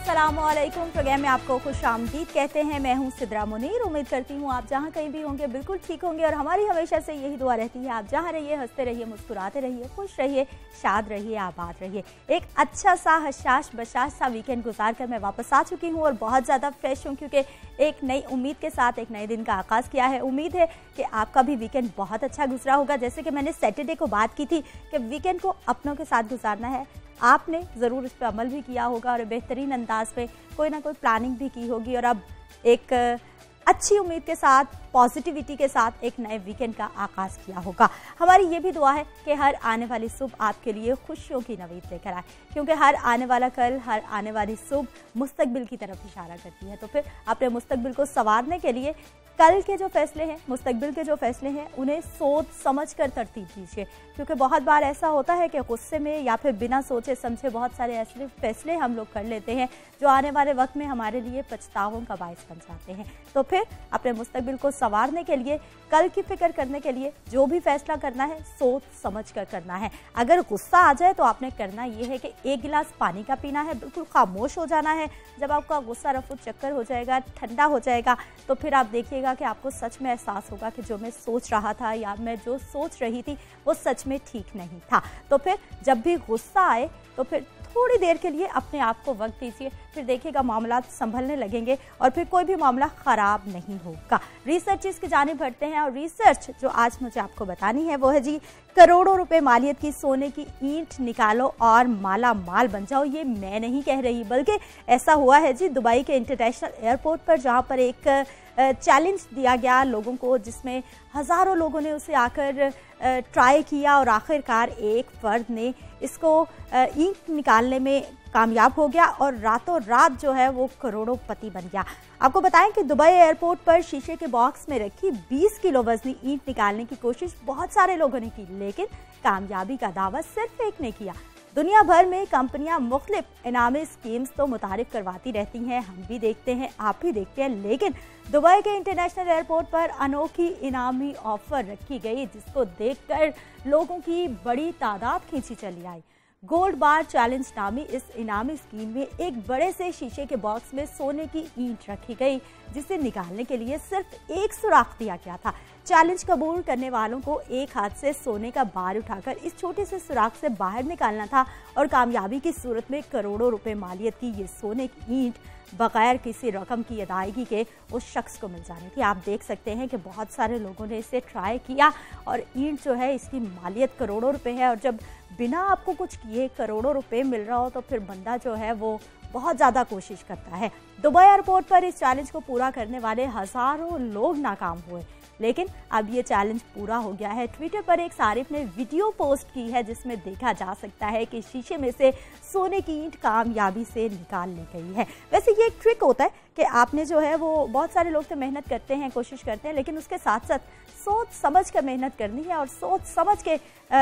अस्सलामुअलैकुम। प्रोग्राम में आपको खुशामदीद कहते हैं। मैं हूं सिद्रा मुनीर। उम्मीद करती हूं आप जहां कहीं भी होंगे बिल्कुल ठीक होंगे और हमारी हमेशा से यही दुआ रहती है आप जहां रहिए हंसते रहिए, मुस्कुराते रहिए, खुश रहिए, शाद रहिए, आबाद रहिए। एक अच्छा सा हशाश बशाश सा वीकेंड गुजार कर मैं वापस आ चुकी हूँ और बहुत ज़्यादा फ्रेश हूँ क्योंकि एक नई उम्मीद के साथ एक नए दिन का आगाज़ किया है। उम्मीद है कि आपका भी वीकेंड बहुत अच्छा गुजरा होगा। जैसे कि मैंने सैटरडे को बात की थी कि वीकेंड को अपनों के साथ गुजारना है, आपने ज़रूर इस पर अमल भी किया होगा और बेहतरीन अंदाज में कोई ना कोई प्लानिंग भी की होगी और अब एक अच्छी उम्मीद के साथ, पॉजिटिविटी के साथ एक नए वीकेंड का आगाज़ किया होगा। हमारी ये भी दुआ है कि हर आने वाली सुबह आपके लिए खुशियों की नवीद लेकर आए, क्योंकि हर आने वाला कल, हर आने वाली सुबह मुस्तकबिल की तरफ इशारा करती है। तो फिर अपने मुस्तकबिल को संवारने के लिए कल के जो फैसले हैं, मुस्तकबिल के जो फैसले हैं, उन्हें सोच समझ कर तरतीब दीजिए, क्योंकि बहुत बार ऐसा होता है कि गुस्से में या फिर बिना सोचे समझे बहुत सारे ऐसे फैसले हम लोग कर लेते हैं जो आने वाले वक्त में हमारे लिए पछतावों का बायस बन जाते हैं। तो फिर अपने मुस्तकबिल को संवारने के लिए, कल की फिक्र करने के लिए जो भी फैसला करना है सोच समझ कर करना है। अगर गुस्सा आ जाए तो आपने करना ये है कि एक गिलास पानी का पीना है, बिल्कुल खामोश हो जाना है। जब आपका गुस्सा रफू चक्कर हो जाएगा, ठंडा हो जाएगा, तो फिर आप देखिएगा कि आपको सच में एहसास होगा कि जो मैं सोच रहा था या मैं जो सोच रही थी वो सच में ठीक नहीं था। तो फिर जब भी गुस्सा आए तो फिर थोड़ी देर के लिए अपने आप को वक्त दीजिए, फिर देखिएगा मामला संभलने लगेंगे और फिर कोई भी मामला ख़राब नहीं होगा। रिसर्च की जानिब बढ़ते हैं और रिसर्च जो आज मुझे आपको बतानी है वो है जी, करोड़ों रुपए मालियत की सोने की ईंट निकालो और माला माल बन जाओ। ये मैं नहीं कह रही, बल्कि ऐसा हुआ है जी दुबई के इंटरनेशनल एयरपोर्ट पर, जहाँ पर एक चैलेंज दिया गया लोगों को, जिसमें हज़ारों लोगों ने उसे आकर ट्राई किया और आखिरकार एक फ़र्द ने इसको ईंट निकालने में कामयाब हो गया और रातों रात जो है वो करोड़ोंपति बन गया। आपको बताएं कि दुबई एयरपोर्ट पर शीशे के बॉक्स में रखी 20 किलो वजनी ईंट निकालने की कोशिश बहुत सारे लोगों ने की, लेकिन कामयाबी का दावा सिर्फ एक ने किया। दुनिया भर में कंपनियां मुख्तलिफ इनामी स्कीम्स तो मुतारिफ करवाती रहती हैं, हम भी देखते हैं, आप भी देखते हैं, लेकिन दुबई के इंटरनेशनल एयरपोर्ट पर अनोखी इनामी ऑफर रखी गई जिसको देखकर लोगों की बड़ी तादाद खींची चली आई। गोल्ड बार चैलेंज नामी इस इनामी स्कीम में एक बड़े से शीशे के बॉक्स में सोने की ईंट रखी गई, जिसे निकालने के लिए सिर्फ एक सुराख दिया गया था। चैलेंज कबूल करने वालों को एक हाथ से सोने का बार उठाकर इस छोटे से सुराख से बाहर निकालना था और कामयाबी की सूरत में करोड़ों रुपए मालियत की ये सोने की ईंट बगैर किसी रकम की अदायगी के उस शख्स को मिल जानी थी। आप देख सकते हैं कि बहुत सारे लोगों ने इसे ट्राई किया और ईंट जो है इसकी मालियत करोड़ों रुपए है, और जब बिना आपको कुछ किए करोड़ों रुपए मिल रहा हो तो फिर बंदा जो है वो बहुत ज़्यादा कोशिश करता है। दुबई एयरपोर्ट पर इस चैलेंज को पूरा करने वाले हज़ारों लोग नाकाम हुए, लेकिन अब ये चैलेंज पूरा हो गया है। ट्विटर पर एक सारिफ ने वीडियो पोस्ट की है जिसमें देखा जा सकता है कि शीशे में से सोने की ईंट कामयाबी से निकाल ली गई है। वैसे ये एक ट्रिक होता है कि आपने जो है वो, बहुत सारे लोग तो मेहनत करते हैं, कोशिश करते हैं, लेकिन उसके साथ साथ सोच समझ कर मेहनत करनी है और सोच समझ के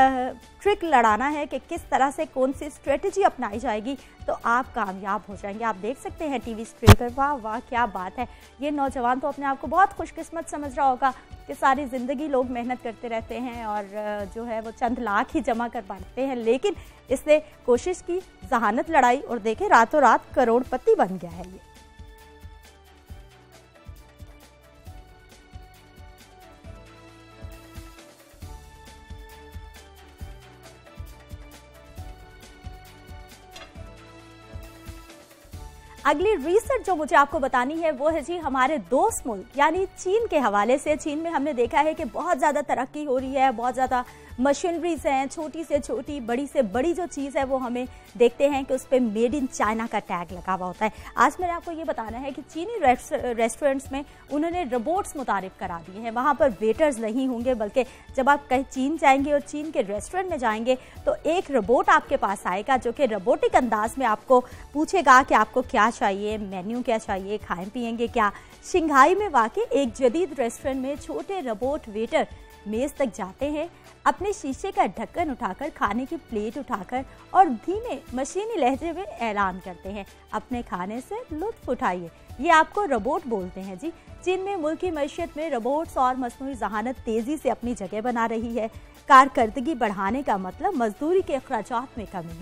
ट्रिक लड़ाना है कि किस तरह से कौन सी स्ट्रेटजी अपनाई जाएगी तो आप कामयाब हो जाएंगे। आप देख सकते हैं टीवी स्क्रीन पर, वाह वाह क्या बात है। ये नौजवान तो अपने आप को बहुत खुशकिस्मत समझ रहा होगा कि सारी ज़िंदगी लोग मेहनत करते रहते हैं और जो है वो चंद लाख ही जमा कर पाते हैं, लेकिन इसने कोशिश की, जहानत लड़ाई और देखे रातों रात करोड़पति बन गया है ये। अगली रिसर्च जो मुझे आपको बतानी है वो है जी हमारे दोस्त मुल्क यानी चीन के हवाले से। चीन में हमने देखा है कि बहुत ज़्यादा तरक्की हो रही है, बहुत ज़्यादा मशीनरीज हैं, छोटी से छोटी, बड़ी से बड़ी जो चीज़ है वो हमें देखते हैं कि उस पर मेड इन चाइना का टैग लगा हुआ होता है। आज मैंने आपको ये बताना है कि चीनी रेस्टोरेंट्स में उन्होंने रोबोट्स मुतारिफ करा दिए हैं। वहाँ पर वेटर्स नहीं होंगे, बल्कि जब आप कहीं चीन जाएंगे और चीन के रेस्टोरेंट में जाएंगे तो एक रोबोट आपके पास आएगा जो कि रोबोटिक अंदाज में आपको पूछेगा कि आपको क्या चाहिए, मेन्यू क्या चाहिए, खाएं पिएंगे क्या। शंघाई में वाकई एक जदीद रेस्टोरेंट में छोटे रोबोट वेटर मेज़ तक जाते हैं, अपने शीशे का ढक्कन उठाकर, खाने की प्लेट उठाकर और धीमे मशीनी लहजे में ऐलान करते हैं, अपने खाने से लुत्फ उठाइए। ये आपको रोबोट बोलते हैं जी। चीन में मुल्क की मईशत में रोबोट्स और मसनूई ज़हानत तेज़ी से अपनी जगह बना रही है। कारकर्दगी बढ़ाने का मतलब मजदूरी के अखराजात में कमी है।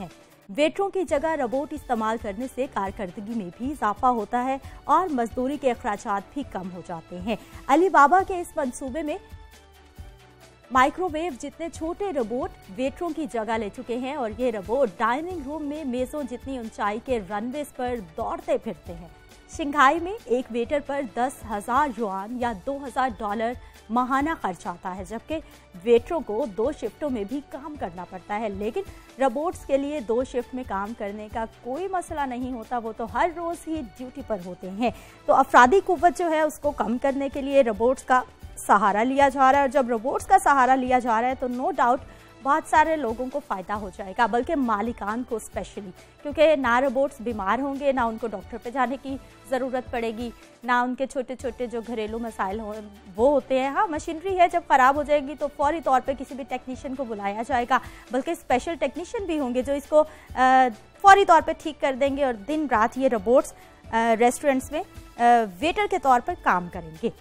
वेटरों की जगह रोबोट इस्तेमाल करने से कारकर्दगी में भी इजाफा होता है और मजदूरी के अखराजात भी कम हो जाते हैं। अलीबाबा के इस मंसूबे में माइक्रोवेव जितने छोटे रोबोट वेटरों की जगह ले चुके हैं और ये रोबोट डाइनिंग रूम में मेजों जितनी ऊंचाई के रनवेज पर दौड़ते फिरते हैं। शंघाई में एक वेटर पर 10,000 युआन या $2,000 माहाना खर्च आता है, जबकि वेटरों को 2 शिफ्टों में भी काम करना पड़ता है। लेकिन रोबोट्स के लिए 2 शिफ्ट में काम करने का कोई मसला नहीं होता, वो तो हर रोज ही ड्यूटी पर होते हैं। तो अफरादी कुव्वत जो है उसको कम करने के लिए रोबोट्स का सहारा लिया जा रहा है, और जब रोबोट्स का सहारा लिया जा रहा है तो नो डाउट बहुत सारे लोगों को फ़ायदा हो जाएगा, बल्कि मालिकान को स्पेशली, क्योंकि ना रोबोट्स बीमार होंगे, ना उनको डॉक्टर पे जाने की ज़रूरत पड़ेगी, ना उनके छोटे छोटे जो घरेलू मसाइल वो होते हैं। हाँ, मशीनरी है, जब ख़राब हो जाएगी तो फौरी तौर पे किसी भी टेक्नीशियन को बुलाया जाएगा, बल्कि स्पेशल टेक्नीशियन भी होंगे जो इसको फौरी तौर पर ठीक कर देंगे, और दिन रात ये रोबोट्स रेस्टोरेंट्स में वेटर के तौर पर काम करेंगे।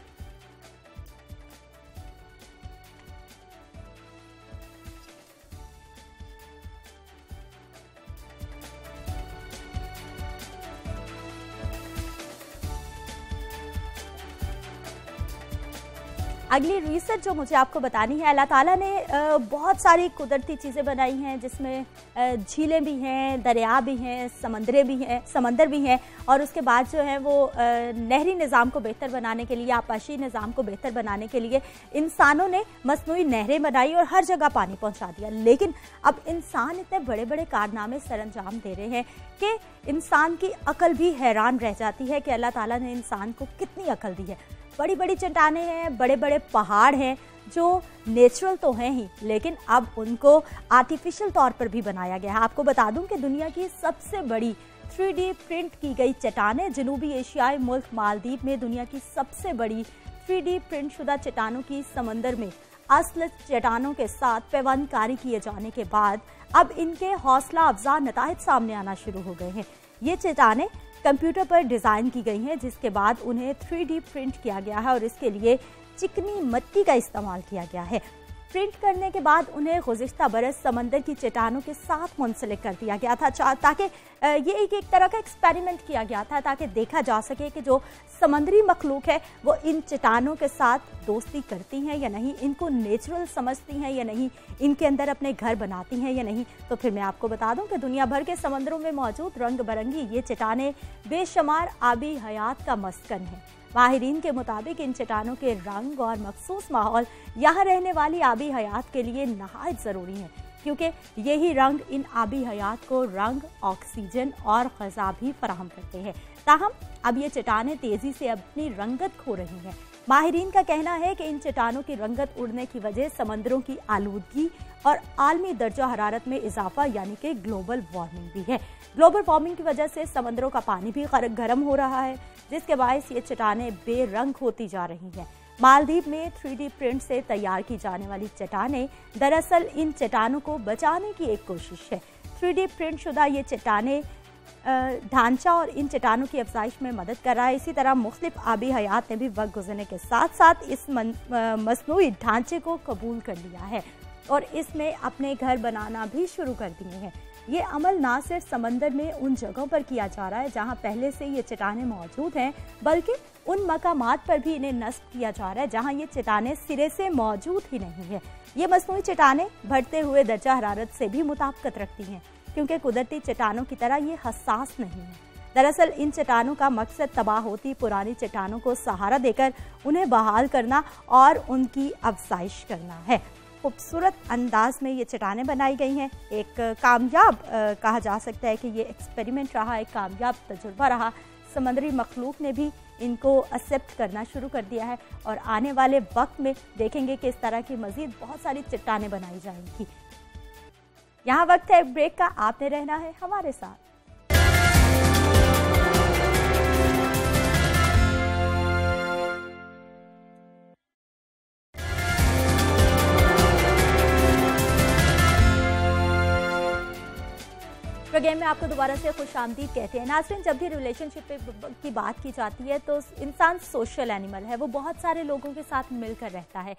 अगली रिसर्च जो मुझे आपको बतानी है, अल्लाह ताला ने बहुत सारी कुदरती चीज़ें बनाई हैं, जिसमें झीलें भी हैं, दरिया भी हैं, समंदर भी हैं, और उसके बाद जो है वो नहरी निज़ाम को बेहतर बनाने के लिए, आपाशी निज़ाम को बेहतर बनाने के लिए इंसानों ने मसनूई नहरें बनाई और हर जगह पानी पहुंचा दिया। लेकिन अब इंसान इतने बड़े बड़े कारनामे सरअंजाम दे रहे हैं कि इंसान की अकल भी हैरान रह जाती है कि अल्लाह ताला ने इंसान को कितनी अकल दी है। बड़ी बड़ी चट्टानें हैं, बड़े बड़े पहाड़ हैं जो नेचुरल तो हैं ही, लेकिन अब उनको आर्टिफिशियल तौर पर भी बनाया गया है। आपको बता दूं कि दुनिया की सबसे बड़ी 3D प्रिंट की गई चट्टानें जनूबी एशियाई मुल्क मालदीव में दुनिया की सबसे बड़ी 3D प्रिंट शुदा चट्टानों की समंदर में असल चट्टानों के साथ पैवंदकारी किए जाने के बाद अब इनके हौसला अफजा नताइज सामने आना शुरू हो गए हैं। ये चट्टानें कंप्यूटर पर डिज़ाइन की गई हैं, जिसके बाद उन्हें 3D प्रिंट किया गया है और इसके लिए चिकनी मिट्टी का इस्तेमाल किया गया है। प्रिंट करने के बाद उन्हें गुज़िश्ता बरस समंदर की चट्टानों के साथ मुंसलिक कर दिया गया था, ताकि ये एक तरह का एक्सपेरिमेंट किया गया था, ताकि देखा जा सके कि जो समंदरी मखलूक है वो इन चट्टानों के साथ दोस्ती करती हैं या नहीं, इनको नेचुरल समझती हैं या नहीं, इनके अंदर अपने घर बनाती हैं या नहीं। तो फिर मैं आपको बता दूं कि दुनिया भर के समंदरों में मौजूद रंग बिरंगी ये चट्टानें बेशुमार आबी हयात का मस्कन है। माहिरीन के मुताबिक इन चट्टानों के रंग और मखसूस माहौल यहाँ रहने वाली आबी हयात के लिए नहायत ज़रूरी हैं, क्योंकि यही रंग इन आबी हयात को रंग, ऑक्सीजन और ग़िज़ा भी फराहम करते हैं। ताहम अब ये चट्टानें तेज़ी से अपनी रंगत खो रही हैं। माहिरीन का कहना है कि इन चट्टानों की रंगत उड़ने की वजह समंदरों की आलूदगी और आलमी दर्जा हरारत में इजाफा यानी कि ग्लोबल वार्मिंग भी है। ग्लोबल वार्मिंग की वजह से समंदरों का पानी भी गर्म हो रहा है, जिसके बायस ये चट्टानें बेरंग होती जा रही हैं। मालदीव में 3D प्रिंट से तैयार की जाने वाली चट्टानें दरअसल इन चट्टानों को बचाने की एक कोशिश है। 3D प्रिंट शुदा ये चट्टानें ढांचा और इन चट्टानों की अफजाइश में मदद कर रहा है। इसी तरह मुख्तलिफ आबी हयात ने भी वक्त गुजरने के साथ साथ इस मसनूई ढांचे को कबूल कर लिया है और इसमें अपने घर बनाना भी शुरू कर दिए हैं। ये अमल ना सिर्फ समंदर में उन जगहों पर किया जा रहा है जहां पहले से ये चट्टानें मौजूद हैं, बल्कि उन मकामात पर भी इन्हें नस्ब किया जा रहा है जहां ये चट्टानें सिरे से मौजूद ही नहीं है। ये मसनूई चट्टानें बढ़ते हुए दर्जा हरारत से भी मुताबिकत रखती हैं, क्योंकि कुदरती चट्टानों की तरह ये हसास नहीं है। दरअसल इन चट्टानों का मकसद तबाह होती पुरानी चट्टानों को सहारा देकर उन्हें बहाल करना और उनकी अफजाइश करना है। खूबसूरत अंदाज में ये चट्टानें बनाई गई हैं। एक कामयाब कहा जा सकता है कि ये एक्सपेरिमेंट रहा, एक कामयाब तजुर्बा रहा। समंदरी मखलूक ने भी इनको एक्सेप्ट करना शुरू कर दिया है और आने वाले वक्त में देखेंगे कि इस तरह की मज़ीद बहुत सारी चट्टानें बनाई जाएंगी। यहाँ वक्त है एक ब्रेक का, आपने रहना है हमारे साथ। प्रोग्राम में आपको दोबारा से खुशामदीद कहते हैं। नाज़रीन, जब भी रिलेशनशिप की बात की जाती है तो इंसान सोशल एनिमल है, वो बहुत सारे लोगों के साथ मिलकर रहता है।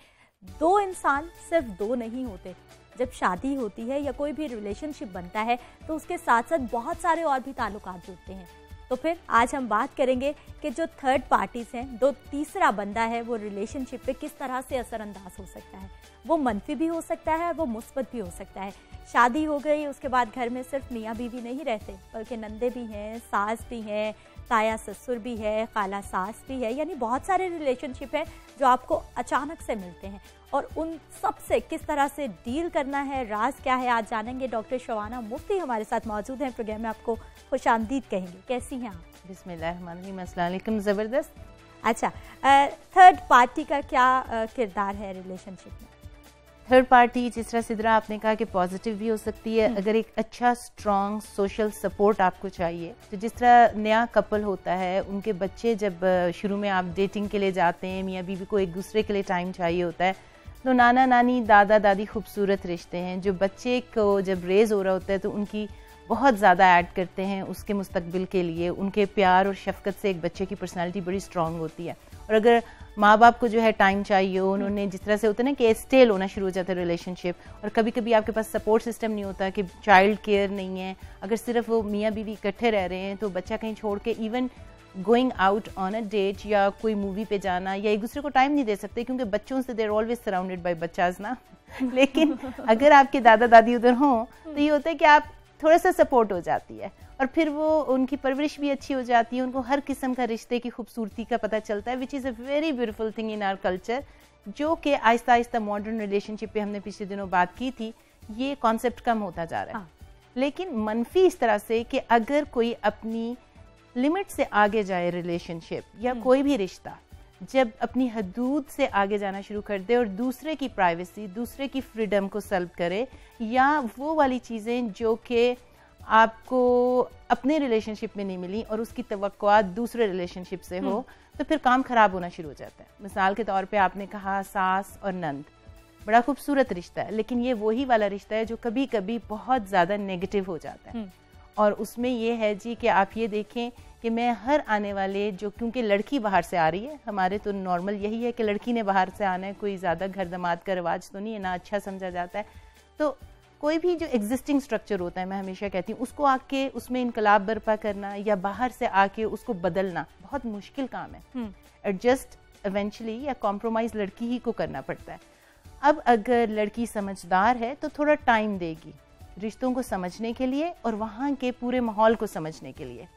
दो इंसान सिर्फ दो नहीं होते। जब शादी होती है या कोई भी रिलेशनशिप बनता है तो उसके साथ साथ बहुत सारे और भी ताल्लुकात जुड़ते हैं। तो फिर आज हम बात करेंगे कि जो थर्ड पार्टीज हैं, जो तीसरा बंदा है, वो रिलेशनशिप पे किस तरह से असरअंदाज हो सकता है। वो मनफी भी हो सकता है, वो मुस्बत भी हो सकता है। शादी हो गई, उसके बाद घर में सिर्फ मियाँ बीवी नहीं रहते, बल्कि नंदे भी हैं, सास भी हैं, ताया ससुर भी है, खाला सास भी है, यानी बहुत सारे रिलेशनशिप हैं जो आपको अचानक से मिलते हैं। और उन सब से किस तरह से डील करना है, राज क्या है, आज जानेंगे। डॉक्टर शबाना मुफ्ती हमारे साथ मौजूद हैं, प्रोग्राम में आपको खुशामदीद कहेंगे। कैसी हैं आप? बिस्मिल्लाहिर्रहमानिर्रहीम, अस्सलाम वालेकुम। ज़बरदस्त। अच्छा, थर्ड पार्टी का क्या किरदार है रिलेशनशिप में? थर्ड पार्टी, जिस तरह सिद्रा आपने कहा कि पॉजिटिव भी हो सकती है। अगर एक अच्छा स्ट्रॉन्ग सोशल सपोर्ट आपको चाहिए, तो जिस तरह नया कपल होता है, उनके बच्चे जब शुरू में आप डेटिंग के लिए जाते हैं, मियाँ बीवी को एक दूसरे के लिए टाइम चाहिए होता है, तो नाना नानी दादा दादी खूबसूरत रिश्ते हैं जो बच्चे को जब रेज हो रहा होता है तो उनकी बहुत ज़्यादा ऐड करते हैं उसके मुस्तकबिल के लिए। उनके प्यार और शफकत से एक बच्चे की पर्सनालिटी बड़ी स्ट्रांग होती है। और अगर माँ बाप को जो है टाइम चाहिए, उन्होंने जिस तरह से होता है ना कि स्टेल होना शुरू हो जाता है रिलेशनशिप, और कभी कभी आपके पास सपोर्ट सिस्टम नहीं होता, कि चाइल्ड केयर नहीं है, अगर सिर्फ वो मियाँ बीवी इकट्ठे रह रहे हैं तो बच्चा कहीं छोड़ के even going out on a date या कोई मूवी पे जाना या एक दूसरे को टाइम नहीं दे सकते, क्योंकि बच्चों से देर ऑलवेज सराउंडेड बाय बच्चाज ना। लेकिन अगर आपके दादा दादी उधर हों तो ये होता है कि आप थोड़ा सा सपोर्ट हो जाती है, और फिर वो उनकी परवरिश भी अच्छी हो जाती है, उनको हर किस्म का रिश्ते की खूबसूरती का पता चलता है, which is a very beautiful thing in our culture, जो कि आहिस्ता आहिस्ता मॉडर्न रिलेशनशिप पे हमने पिछले दिनों बात की थी, ये कॉन्सेप्ट कम होता जा रहा है। लेकिन मनफी इस तरह से कि अगर कोई अपनी लिमिट से आगे जाए रिलेशनशिप या कोई भी रिश्ता, जब अपनी हदूद से आगे जाना शुरू कर दे और दूसरे की प्राइवेसी, दूसरे की फ्रीडम को सल्ब करे, या वो वाली चीज़ें जो कि आपको अपने रिलेशनशिप में नहीं मिली और उसकी तवक्कुआत दूसरे रिलेशनशिप से हो, तो फिर काम खराब होना शुरू हो जाता है। मिसाल के तौर पे आपने कहा सास और नंद, बड़ा खूबसूरत रिश्ता है, लेकिन ये वही वाला रिश्ता है जो कभी कभी बहुत ज़्यादा नेगेटिव हो जाता है। और उसमें ये है जी कि आप ये देखें कि मैं हर आने वाले जो, क्योंकि लड़की बाहर से आ रही है, हमारे तो नॉर्मल यही है कि लड़की ने बाहर से आना है, कोई ज़्यादा घर दमाद का रिवाज तो नहीं है, ना अच्छा समझा जाता है। तो कोई भी जो एग्जिस्टिंग स्ट्रक्चर होता है, मैं हमेशा कहती हूँ, उसको आके उसमें इनकलाब बर्पा करना या बाहर से आके उसको बदलना बहुत मुश्किल काम है। एडजस्ट इवेंचुअली या कॉम्प्रोमाइज़ लड़की ही को करना पड़ता है। अब अगर लड़की समझदार है तो थोड़ा टाइम देगी रिश्तों को समझने के लिए और वहाँ के पूरे माहौल को समझने के लिए।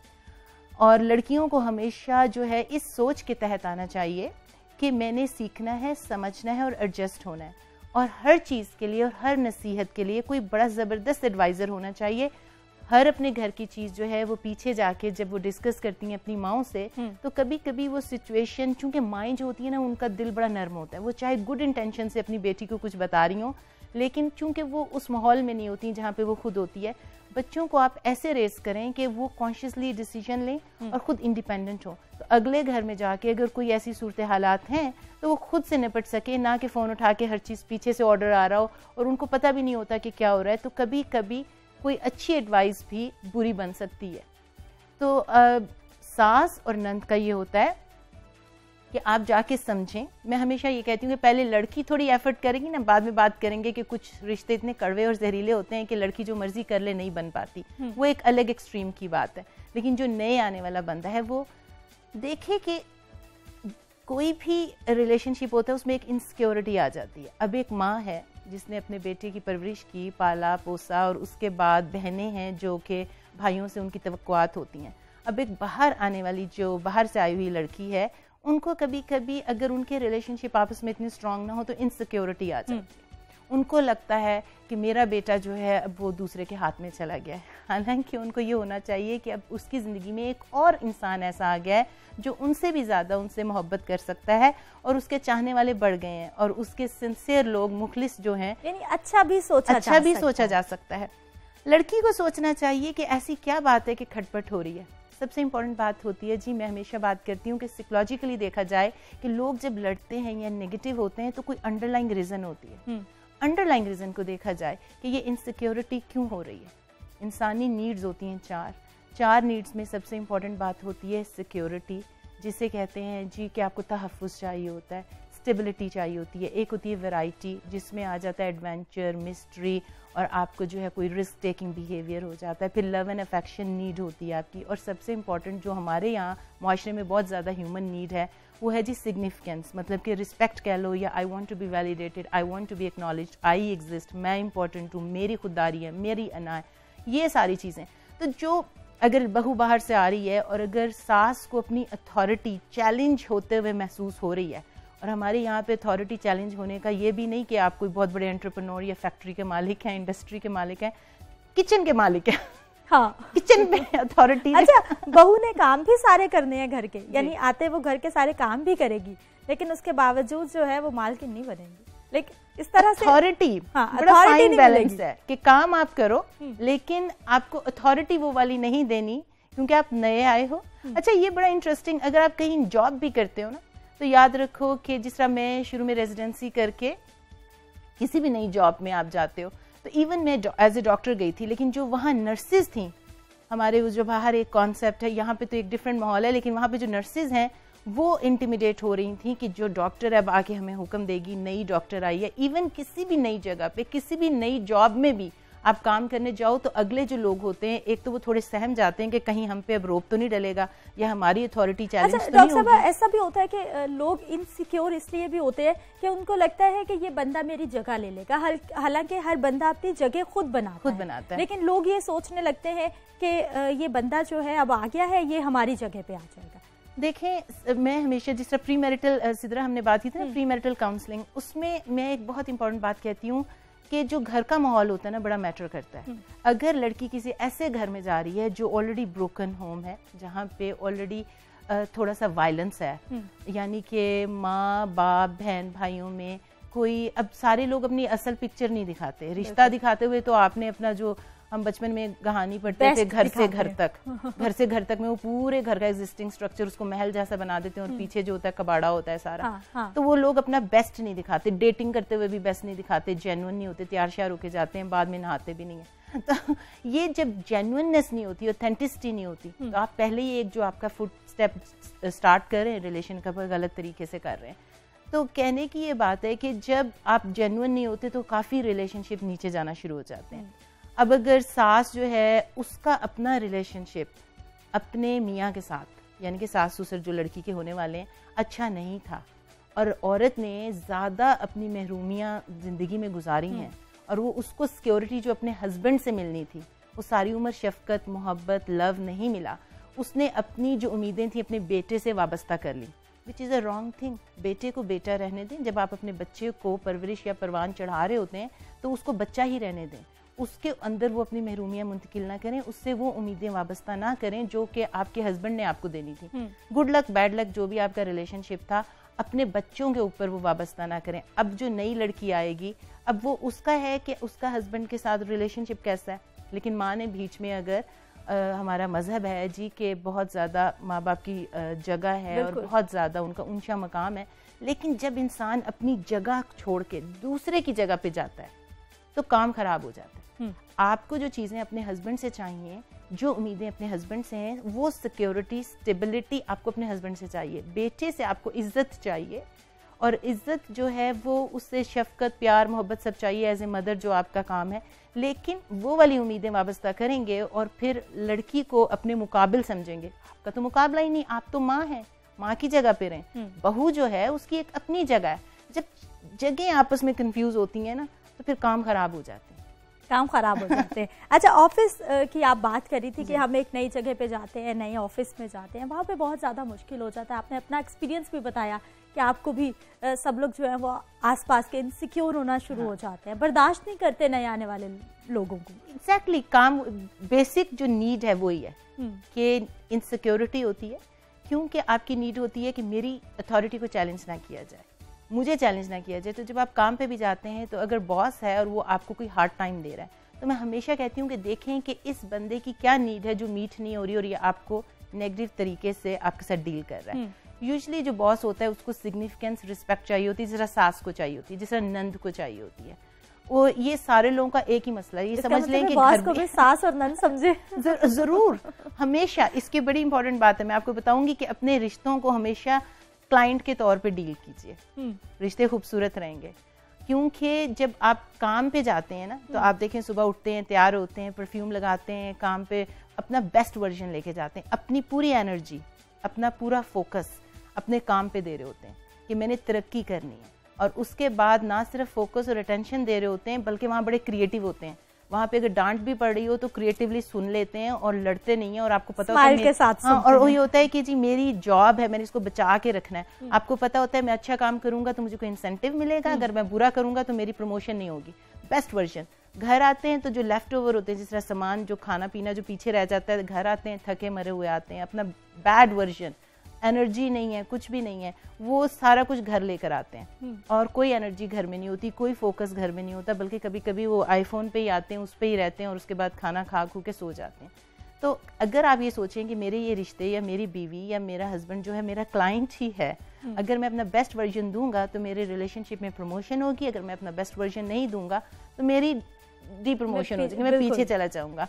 और लड़कियों को हमेशा जो है इस सोच के तहत आना चाहिए कि मैंने सीखना है, समझना है और एडजस्ट होना है, और हर चीज़ के लिए और हर नसीहत के लिए कोई बड़ा ज़बरदस्त एडवाइज़र होना चाहिए। हर अपने घर की चीज़ जो है वो पीछे जाके जब वो डिस्कस करती हैं अपनी माँओं से, तो कभी कभी वो सिचुएशन, चूँकि माएँ जो होती है ना, उनका दिल बड़ा नर्म होता है, वो चाहे गुड इंटेंशन से अपनी बेटी को कुछ बता रही हों, लेकिन चूंकि वो उस माहौल में नहीं होती जहाँ पे वो खुद होती है। बच्चों को आप ऐसे रेस करें कि वो कॉन्शियसली डिसीजन लें और खुद इंडिपेंडेंट हो, तो अगले घर में जाके अगर कोई ऐसी सूरत हालात हैं तो वो खुद से निपट सके, ना कि फ़ोन उठा के हर चीज़ पीछे से ऑर्डर आ रहा हो और उनको पता भी नहीं होता कि क्या हो रहा है। तो कभी कभी कोई अच्छी एडवाइस भी बुरी बन सकती है। तो सास और नंद का ये होता है कि आप जाके समझें। मैं हमेशा ये कहती हूँ कि पहले लड़की थोड़ी एफर्ट करेगी ना, बाद में बात करेंगे कि कुछ रिश्ते इतने कड़वे और जहरीले होते हैं कि लड़की जो मर्जी कर ले नहीं बन पाती, वो एक अलग एक्सट्रीम की बात है। लेकिन जो नए आने वाला बंदा है वो देखे कि कोई भी रिलेशनशिप होता है उसमें एक इनसिक्योरिटी आ जाती है। अब एक माँ है जिसने अपने बेटे की परवरिश की, पाला पोसा, और उसके बाद बहनें हैं जो कि भाइयों से उनकी तवक्कुआत होती हैं। अब एक बाहर आने वाली जो बाहर से आई हुई लड़की है, उनको कभी कभी अगर उनके रिलेशनशिप आपस में इतनी स्ट्रांग ना हो तो इनसिक्योरिटी आ जाती है। उनको लगता है कि मेरा बेटा जो है अब वो दूसरे के हाथ में चला गया है। हालांकि उनको ये होना चाहिए कि अब उसकी ज़िंदगी में एक और इंसान ऐसा आ गया है जो उनसे भी ज़्यादा उनसे मोहब्बत कर सकता है, और उसके चाहने वाले बढ़ गए हैं, और उसके सिंसियर लोग, मुखलिस जो हैं, यानी अच्छा भी सोचा जा सकता है। लड़की को सोचना चाहिए कि ऐसी क्या बात है कि खटपट हो रही है। सबसे इम्पॉर्टेंट बात होती है जी, मैं हमेशा बात करती हूँ कि साइकोलॉजिकली देखा जाए कि लोग जब लड़ते हैं या नेगेटिव होते हैं तो कोई अंडरलाइंग रीज़न होती है। अंडरलाइंग रीज़न को देखा जाए कि ये इनसिक्योरिटी क्यों हो रही है। इंसानी नीड्स होती हैं चार नीड्स में सबसे इम्पॉर्टेंट बात होती है सिक्योरिटी, जिसे कहते हैं जी कि आपको तहफ़्फ़ुज़ चाहिए होता है, स्टेबिलिटी चाहिए होती है, एक होती है वैरायटी जिसमें आ जाता है एडवेंचर, मिस्ट्री, और आपको जो है कोई रिस्क टेकिंग बिहेवियर हो जाता है, फिर लव एंड अफेक्शन नीड होती है आपकी, और सबसे इम्पॉर्टेंट जो हमारे यहाँ माशरे में बहुत ज़्यादा ह्यूमन नीड है वो है जी सिग्निफिकेंस, मतलब कि रिस्पेक्ट कह लो, या I want to be validated, I want to be acknowledged, I exist, मैं इंपॉर्टेंट हूँ, मेरी खुददारी है, मेरी अना है, ये सारी चीज़ें। तो जो अगर बहू बाहर से आ रही है और अगर सास को अपनी अथॉरिटी चैलेंज होते हुए महसूस हो रही है, और हमारे यहाँ पे अथॉरिटी चैलेंज होने का ये भी नहीं कि आप कोई बहुत बड़े एंटरप्रेन्योर या फैक्ट्री के मालिक हैं, इंडस्ट्री के मालिक हैं, किचन के मालिक हैं। हाँ, किचन पे अथॉरिटी। अच्छा, बहू ने काम भी सारे करने हैं घर के, यानी आते वो घर के सारे काम भी करेगी, लेकिन उसके बावजूद जो है वो मालकिन नहीं बनेगी। लेकिन इस तरह से अथॉरिटी, बड़ा फाइन बैलेंस है कि काम आप करो लेकिन आपको अथॉरिटी वो वाली नहीं देनी क्योंकि आप नए आए हो। अच्छा, ये बड़ा इंटरेस्टिंग, अगर आप कहीं जॉब भी करते हो ना तो याद रखो कि जिस तरह मैं शुरू में रेजिडेंसी करके किसी भी नई जॉब में आप जाते हो, तो इवन मैं एज ए डॉक्टर गई थी, लेकिन जो वहाँ नर्सेज थी, हमारे जो बाहर एक कॉन्सेप्ट है, यहाँ पे तो एक डिफरेंट माहौल है, लेकिन वहाँ पे जो नर्सेज हैं वो इंटिमिडेट हो रही थी कि जो डॉक्टर अब आके हमें हुक्म देगी, नई डॉक्टर आई है। इवन किसी भी नई जगह पे, किसी भी नई जॉब में भी आप काम करने जाओ तो अगले जो लोग होते हैं, एक तो वो थोड़े सहम जाते हैं कि कहीं हम पे अब रोप तो नहीं डलेगा या हमारी अथॉरिटी चैलेंज तो नहीं होगी। डॉक्टर साहब, ऐसा भी होता है कि लोग इनसिक्योर इसलिए भी होते हैं कि उनको लगता है कि ये बंदा मेरी जगह ले लेगा, हालांकि हर बंदा अपनी जगह खुद बनाता है, लेकिन लोग ये सोचने लगते हैं कि ये बंदा जो है अब आ गया है, ये हमारी जगह पे आ जाएगा। देखें, मैं हमेशा जिस तरह प्री मैरिटल सिद्रा हमने बात की थी ना, प्री मैरिटल काउंसलिंग, उसमें मैं एक बहुत इंपॉर्टेंट बात कहती हूँ कि जो घर का माहौल होता है ना, बड़ा मैटर करता है। अगर लड़की किसी ऐसे घर में जा रही है जो ऑलरेडी ब्रोकन होम है, जहाँ पे ऑलरेडी थोड़ा सा वायलेंस है, यानी कि माँ बाप बहन भाइयों में कोई, अब सारे लोग अपनी असल पिक्चर नहीं दिखाते, रिश्ता दिखाते हुए तो आपने अपना जो हम बचपन में कहानी पढ़ते थे घर से घर तक में वो पूरे घर का एग्जिस्टिंग स्ट्रक्चर उसको महल जैसा बना देते हैं और पीछे जो होता है कबाड़ा होता है सारा। तो वो लोग अपना बेस्ट नहीं दिखाते, डेटिंग करते हुए भी बेस्ट नहीं दिखाते, जेन्युइन नहीं होते, तैयार श्यार होके जाते हैं, बाद में नहाते भी नहीं है। तो ये जब जेन्युइननेस नहीं होती, ऑथेंटिसिटी नहीं होती, तो आप पहले ही एक जो आपका फुट स्टेप स्टार्ट कर रहे हैं रिलेशन का, गलत तरीके से कर रहे हैं। तो कहने की ये बात है कि जब आप जेन्युइन नहीं होते तो काफी रिलेशनशिप नीचे जाना शुरू हो जाते हैं। अब अगर सास जो है उसका अपना रिलेशनशिप अपने मियाँ के साथ, यानी कि सास ससुर जो लड़की के होने वाले हैं, अच्छा नहीं था, और औरत ने ज़्यादा अपनी महरूमियाँ ज़िंदगी में गुजारी हैं, और वो उसको सिक्योरिटी जो अपने हस्बैंड से मिलनी थी, वो सारी उम्र शफकत, मोहब्बत, लव नहीं मिला, उसने अपनी जो उम्मीदें थी अपने बेटे से वाबस्ता कर ली, which is a wrong thing. बेटे को बेटा रहने दें, जब आप अपने बच्चे को परवरिश या परवान चढ़ा रहे होते हैं तो उसको बच्चा ही रहने दें, उसके अंदर वो अपनी महरूमियाँ मुंतकिल ना करें, उससे वो उम्मीदें वाबस्ता ना करें जो कि आपके हस्बैंड ने आपको देनी थी। गुड लक बैड लक जो भी आपका रिलेशनशिप था, अपने बच्चों के ऊपर वो वाबस्ता ना करें। अब जो नई लड़की आएगी, अब वो उसका है कि उसका हस्बैंड के साथ रिलेशनशिप कैसा है, लेकिन माँ ने बीच में अगर हमारा मजहब है जी कि बहुत ज़्यादा माँ बाप की जगह है और बहुत ज़्यादा उनका ऊंचा मकाम है, लेकिन जब इंसान अपनी जगह छोड़ के दूसरे की जगह पे जाता है तो काम खराब हो जाता है। आपको जो चीज़ें अपने हस्बैंड से चाहिए, जो उम्मीदें अपने हस्बैंड से हैं, वो सिक्योरिटी, स्टेबिलिटी आपको अपने हस्बैंड से चाहिए। बेटे से आपको इज्जत चाहिए, और इज्जत जो है वो उससे शफकत, प्यार, मोहब्बत सब चाहिए एज ए मदर, जो आपका काम है, लेकिन वो वाली उम्मीदें वाबस्ता करेंगे और फिर लड़की को अपने मुकाबिल समझेंगे। आपका तो मुकाबला ही नहीं, आप तो माँ हैं, माँ की जगह पे रहें। बहू जो है उसकी एक अपनी जगह है। जब जगह आपस में कंफ्यूज होती हैं ना तो फिर काम खराब हो जाते हैं। अच्छा, ऑफिस की आप बात करी थी कि हम एक नई जगह पे जाते हैं, नए ऑफिस में जाते हैं, वहाँ पे बहुत ज़्यादा मुश्किल हो जाता है। आपने अपना एक्सपीरियंस भी बताया कि आपको भी सब लोग जो है वो आसपास के इनसिक्योर होना शुरू हो जाते हैं, बर्दाश्त नहीं करते नए आने वाले लोगों को। एग्जैक्टली, काम बेसिक जो नीड है वही है कि इनसिक्योरिटी होती है, क्योंकि आपकी नीड होती है कि मेरी अथॉरिटी को चैलेंज ना किया जाए, मुझे चैलेंज ना किया जाए। तो जब आप काम पे भी जाते हैं तो अगर बॉस है और वो आपको कोई हार्ड टाइम दे रहा है, तो मैं हमेशा कहती हूँ कि देखें कि इस बंदे की क्या नीड है जो मीट नहीं हो रही और ये आपको नेगेटिव तरीके से आपके साथ डील कर रहा है। यूजुअली जो बॉस होता है उसको सिग्निफिकेंस, रिस्पेक्ट चाहिए होती है, जिस तरह सास को चाहिए होती है, जिस तरह नंद को चाहिए होती है। वो ये सारे लोगों का एक ही मसला है, ये समझ लें कि बॉस को भी सास और नंद समझे। जरूर, हमेशा इसकी बड़ी इंपॉर्टेंट बात है। मैं आपको बताऊंगी कि अपने रिश्तों को हमेशा क्लाइंट के तौर पे डील कीजिए, रिश्ते खूबसूरत रहेंगे। क्योंकि जब आप काम पे जाते हैं ना, तो आप देखें सुबह उठते हैं, तैयार होते हैं, परफ्यूम लगाते हैं, काम पे अपना बेस्ट वर्जन लेके जाते हैं, अपनी पूरी एनर्जी, अपना पूरा फोकस अपने काम पे दे रहे होते हैं कि मैंने तरक्की करनी है। और उसके बाद ना सिर्फ फोकस और अटेंशन दे रहे होते हैं, बल्कि वहाँ बड़े क्रिएटिव होते हैं। वहाँ पे अगर डांट भी पड़ रही हो तो क्रिएटिवली सुन लेते हैं और लड़ते नहीं है। और आपको पता होता है के साथ हाँ, और वही होता है कि जी मेरी जॉब है, मैंने इसको बचा के रखना है। आपको पता होता है मैं अच्छा काम करूंगा तो मुझे कोई इंसेंटिव मिलेगा, अगर मैं बुरा करूंगा तो मेरी प्रमोशन नहीं होगी। Best version. घर आते हैं तो जो लेफ्ट ओवर होते हैं, जिस तरह सामान जो खाना पीना जो पीछे रह जाता है, घर आते हैं थके मरे हुए आते हैं, अपना बैड वर्जन, एनर्जी नहीं है, कुछ भी नहीं है, वो सारा कुछ घर लेकर आते हैं। और कोई एनर्जी घर में नहीं होती, कोई फोकस घर में नहीं होता, बल्कि कभी कभी वो आईफोन पे ही आते हैं, उस पे ही रहते हैं और उसके बाद खाना खा खू के सो जाते हैं। तो अगर आप ये सोचें कि मेरे ये रिश्ते या मेरी बीवी या मेरा हस्बैंड जो है मेरा क्लाइंट ही है, अगर मैं अपना बेस्ट वर्जन दूंगा तो मेरे रिलेशनशिप में प्रमोशन होगी, अगर मैं अपना बेस्ट वर्जन नहीं दूंगा तो मेरी डी प्रमोशन हो जाएगी, मैं पीछे चला जाऊंगा।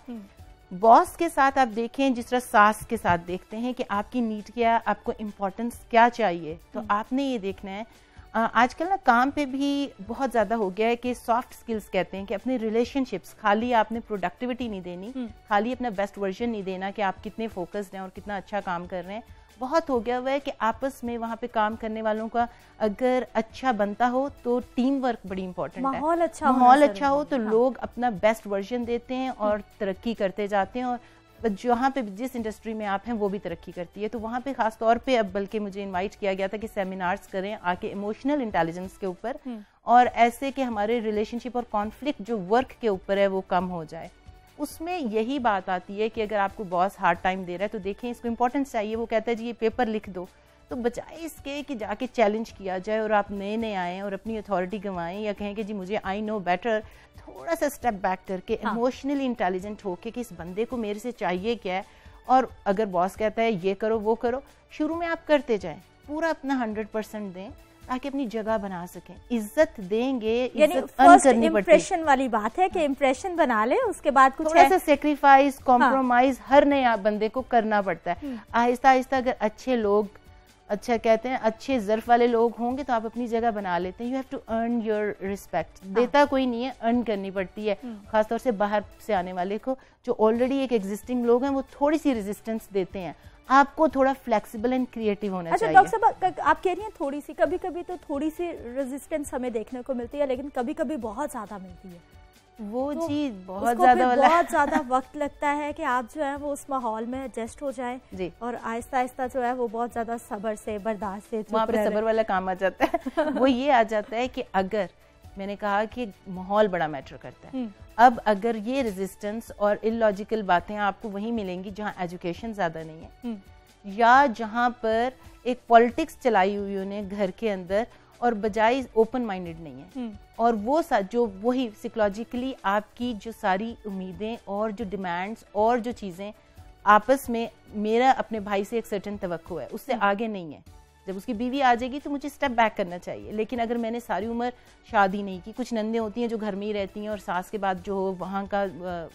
बॉस के साथ आप देखें जिस तरह सास के साथ देखते हैं कि आपकी नीड क्या है, आपको इम्पोर्टेंस क्या चाहिए, तो आपने ये देखना है। आजकल ना काम पे भी बहुत ज़्यादा हो गया है कि सॉफ्ट स्किल्स कहते हैं कि अपने रिलेशनशिप्स, खाली आपने प्रोडक्टिविटी नहीं देनी, खाली अपना बेस्ट वर्जन नहीं देना कि आप कितने फोकस्ड हैं और कितना अच्छा काम कर रहे हैं। बहुत हो गया हुआ है कि आपस में वहाँ पे काम करने वालों का अगर अच्छा बनता हो तो टीम वर्क बड़ी इंपॉर्टेंट है। माहौल अच्छा हो तो लोग अपना बेस्ट वर्जन देते हैं और तरक्की करते जाते हैं। और जहाँ पे जिस इंडस्ट्री में आप हैं वो भी तरक्की करती है। तो वहाँ पे खास तौर पे अब बल्कि मुझे इनवाइट किया गया था कि सेमिनार्स करें आके इमोशनल इंटेलिजेंस के ऊपर, और ऐसे कि हमारे रिलेशनशिप और कॉन्फ्लिक्ट जो वर्क के ऊपर है वो कम हो जाए। उसमें यही बात आती है कि अगर आपको बॉस हार्ड टाइम दे रहा है तो देखें इसको इंपॉर्टेंस चाहिए। वो कहता है जी ये पेपर लिख दो, तो बजाय इसके कि जाके चैलेंज किया जाए और आप नए नए आएँ और अपनी अथॉरिटी गंवाएं या कहें कि जी मुझे आई नो बेटर, थोड़ा सा स्टेप बैक करके इमोशनली इंटेलिजेंट होके कि इस बंदे को मेरे से चाहिए क्या है, और अगर बॉस कहता है ये करो वो करो, शुरू में आप करते जाएं, पूरा अपना 100% दें ताकि अपनी जगह बना सकें। इज्जत देंगे, इज्जत अर्न करनी पड़ती है। इंप्रेशन वाली बात है कि इंप्रेशन बना ले, उसके बाद कुछ थोड़ा सा सेक्रीफाइस, कॉम्प्रोमाइज हर नए बंदे को करना पड़ता है। आहिस्ता आहिस्ता अगर अच्छे लोग, अच्छा कहते हैं अच्छे ज़र्फ वाले लोग होंगे तो आप अपनी जगह बना लेते हैं। You have to earn your respect. देता कोई नहीं है, अर्न करनी पड़ती है। खासतौर से बाहर से आने वाले को, जो ऑलरेडी एक एग्जिस्टिंग लोग हैं वो थोड़ी सी रेजिस्टेंस देते हैं। आपको थोड़ा फ्लेक्सिबल एंड क्रिएटिव होना चाहिए। डॉक्टर साहब आप कह रही हैं थोड़ी सी, कभी कभी तो थोड़ी सी रेजिस्टेंस हमें देखने को मिलती है, लेकिन कभी कभी बहुत ज्यादा मिलती है। वो तो जी बहुत ज्यादा बहुत ज्यादा वक्त लगता है कि आप जो है वो उस माहौल में एडजस्ट हो जाएं जी, और आहिस्ता आहिस्ता जो है वो बहुत ज्यादा सब्र से, बर्दाश्त से, वहाँ पे सब्र वाला काम आ जाता है। वो ये आ जाता है कि अगर मैंने कहा कि माहौल बड़ा मैटर करता है। अब अगर ये रेजिस्टेंस और इलॉजिकल बातें आपको वहीं मिलेंगी जहाँ एजुकेशन ज्यादा नहीं है, या जहाँ पर एक पॉलिटिक्स चलाई हुई उन्हें घर के अंदर और बजाय ओपन माइंडेड नहीं है, और वो जो वही साइकोलॉजिकली आपकी जो सारी उम्मीदें और जो डिमांड्स और जो चीज़ें आपस में, मेरा अपने भाई से एक सर्टेन तवक्को है, उससे आगे नहीं है। जब उसकी बीवी आ जाएगी तो मुझे स्टेप बैक करना चाहिए। लेकिन अगर मैंने सारी उम्र शादी नहीं की, कुछ नंदे होती हैं जो घर में ही रहती हैं और सास के बाद जो वहाँ का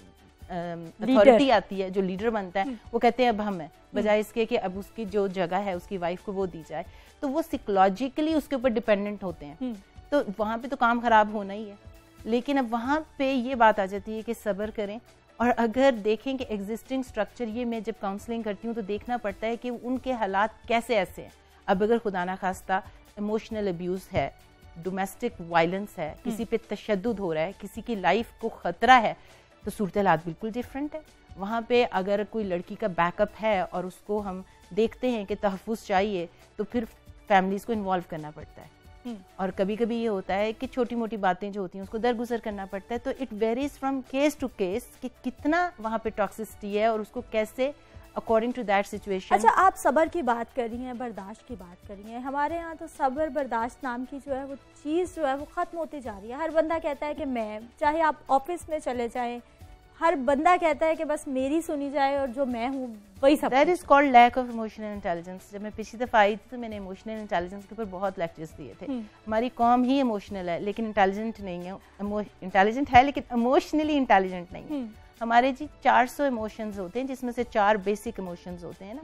अथॉरिटी आती है, जो लीडर बनता है, वो कहते हैं अब हम हैं, बजाय इसके कि अब उसकी जो जगह है उसकी वाइफ को वो दी जाए, तो वो साइकोलॉजिकली उसके ऊपर डिपेंडेंट होते हैं। तो वहाँ पे तो काम खराब होना ही है। लेकिन अब वहाँ पे ये बात आ जाती है कि सब्र करें, और अगर देखें कि एग्जिस्टिंग स्ट्रक्चर, ये मैं जब काउंसलिंग करती हूँ तो देखना पड़ता है कि उनके हालात कैसे ऐसे हैं। अब अगर खुदा ना खास्ता इमोशनल अब्यूज़ है, डोमेस्टिक वायलेंस है, किसी पे तशद्दुद हो रहा है, किसी की लाइफ को ख़तरा है, तो सूरत हालात बिल्कुल डिफरेंट है। वहाँ पे अगर कोई लड़की का बैकअप है और उसको हम देखते हैं कि तहफ़्फ़ुज़ चाहिए, तो फिर फैमिलीज़ को इन्वॉल्व करना पड़ता है। और कभी कभी ये होता है कि छोटी मोटी बातें जो होती हैं उसको दरगुजर करना पड़ता है। तो it varies from case to case कि कितना वहाँ पे टॉक्सिसिटी है और उसको कैसे अकॉर्डिंग टू दैट सिचुएशन। अच्छा, आप सब्र की बात कर रही हैं, बर्दाश्त की बात कर रही हैं। हमारे यहाँ तो सब्र बर्दाश्त नाम की जो है वो चीज़ जो है वो ख़त्म होती जा रही है। हर बंदा कहता है कि मैं, चाहे आप ऑफिस में चले जाएं, हर बंदा कहता है कि बस मेरी सुनी जाए और जो मैं हूँ वही सब। That is called lack of emotional intelligence. जब मैं पिछली दफ़ा आई थी तो मैंने इमोशनल इंटेलिजेंस के ऊपर बहुत लेक्चर्स दिए थे। हमारी कौम ही इमोशनल है लेकिन इंटेलिजेंट नहीं है। इंटेलिजेंट है लेकिन इमोशनली इंटेलिजेंट नहीं है। हमारे जी 400 इमोशंस होते हैं, जिसमें से 4 बेसिक इमोशंस होते हैं ना।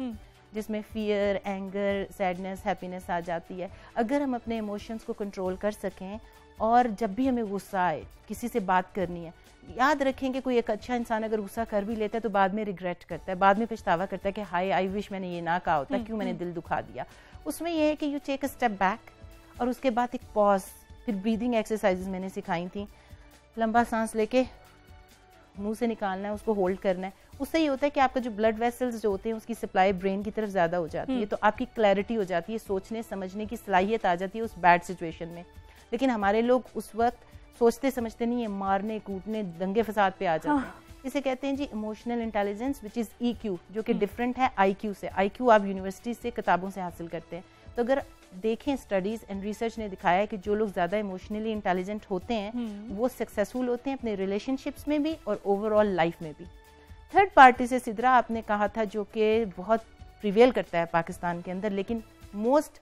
जिसमें फियर, एंगर, सैडनेस, हैप्पीनेस आ जाती है। अगर हम अपने इमोशंस को कंट्रोल कर सकें और जब भी हमें गुस्सा आए, किसी से बात करनी है, याद रखें कि कोई एक अच्छा इंसान अगर गुस्सा कर भी लेता है तो बाद में रिग्रेट करता है, बाद में पछतावा करता है कि हाय आई विश मैंने ये ना कहा होता, क्यों मैंने दिल दुखा दिया। उसमें यह है कि you take a step back और उसके बाद एक पॉज, फिर ब्रीदिंग एक्सरसाइजेज मैंने सिखाई थी। लंबा सांस लेके मुंह से निकालना है, उसको होल्ड करना है। उससे ये होता है कि आपका जो ब्लड वेसल्स जो होते हैं उसकी सप्लाई ब्रेन की तरफ ज़्यादा हो जाती है, तो आपकी क्लैरिटी हो जाती है, सोचने समझने की सलाहियत आ जाती है उस बैड सिचुएशन में। लेकिन हमारे लोग उस वक्त सोचते समझते नहीं है, मारने कूटने दंगे फसाद पे आ जाते हैं। इसे कहते हैं जी emotional intelligence which is EQ, जो कि डिफरेंट है IQ से। IQ आप यूनिवर्सिटी से किताबों से हासिल करते हैं। तो अगर देखें स्टडीज़ एंड रिसर्च ने दिखाया है कि जो लोग ज़्यादा इमोशनली इंटेलिजेंट होते हैं वो सक्सेसफुल होते हैं अपने रिलेशनशिप्स में भी और ओवरऑल लाइफ में भी। थर्ड पार्टी से सिद्रा आपने कहा था, जो कि बहुत प्रिवेल करता है पाकिस्तान के अंदर, लेकिन मोस्ट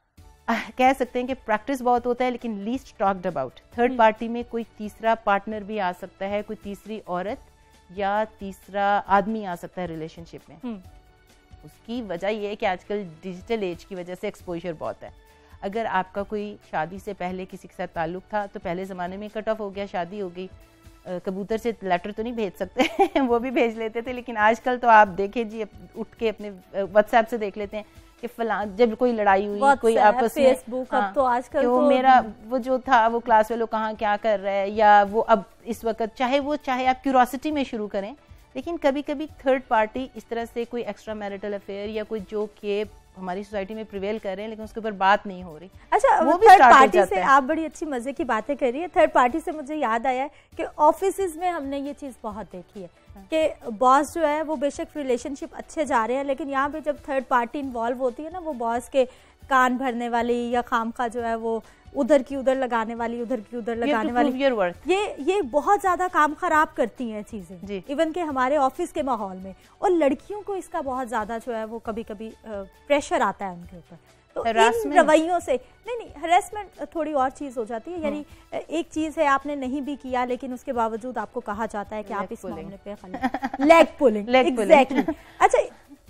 कह सकते हैं कि प्रैक्टिस बहुत होता है लेकिन least talked about. Third party में कोई तीसरा पार्टनर भी आ सकता है, कोई तीसरी औरत या तीसरा आदमी आ सकता है रिलेशनशिप में। उसकी वजह यह है कि आजकल डिजिटल एज की वजह से एक्सपोजर बहुत है। अगर आपका कोई शादी से पहले किसी के साथ ताल्लुक था तो पहले ज़माने में कट ऑफ हो गया, शादी हो गई, कबूतर से लेटर तो नहीं भेज सकते वो भी भेज लेते थे, लेकिन आजकल तो आप देखें जी, उठ के अपने व्हाट्सएप से देख लेते हैं कि फलां जब कोई लड़ाई हुई, कोई आपस में फेसबुक, अब तो आजकल तो मेरा वो जो था वो क्लास वालों कहाँ क्या कर रहा है, या वो अब इस वक्त चाहे आप क्यूरोसिटी में शुरू करें, लेकिन कभी कभी थर्ड पार्टी इस तरह से कोई एक्स्ट्रा मैरिटल अफेयर या कोई जो कि हमारी सोसाइटी में प्रिवेल कर रहे हैं लेकिन उसके ऊपर बात नहीं हो रही। अच्छा, वो भी थर्ड पार्टी से आप बड़ी अच्छी मजे की बातें कर रही है। थर्ड पार्टी से मुझे याद आया है कि ऑफिसेज में हमने ये चीज बहुत देखी है कि बॉस जो है वो बेशक रिलेशनशिप अच्छे जा रहे हैं, लेकिन यहाँ पे जब थर्ड पार्टी इन्वॉल्व होती है ना, वो बॉस के कान भरने वाली या खामखा जो है वो उधर की उधर लगाने वाली, उधर की उधर लगाने वाली, ये बहुत ज्यादा काम खराब करती हैं चीजें, इवन के हमारे ऑफिस के माहौल में। और लड़कियों को इसका बहुत ज्यादा जो है वो कभी कभी प्रेशर आता है उनके ऊपर। तो इन रवैयों से नहीं, हरासमेंट थोड़ी और चीज हो जाती है। यानी एक चीज है आपने नहीं भी किया लेकिन उसके बावजूद आपको कहा जाता है कि आप इस मामले पे खाली लेग पुलिंग। एग्जैक्टली। अच्छा,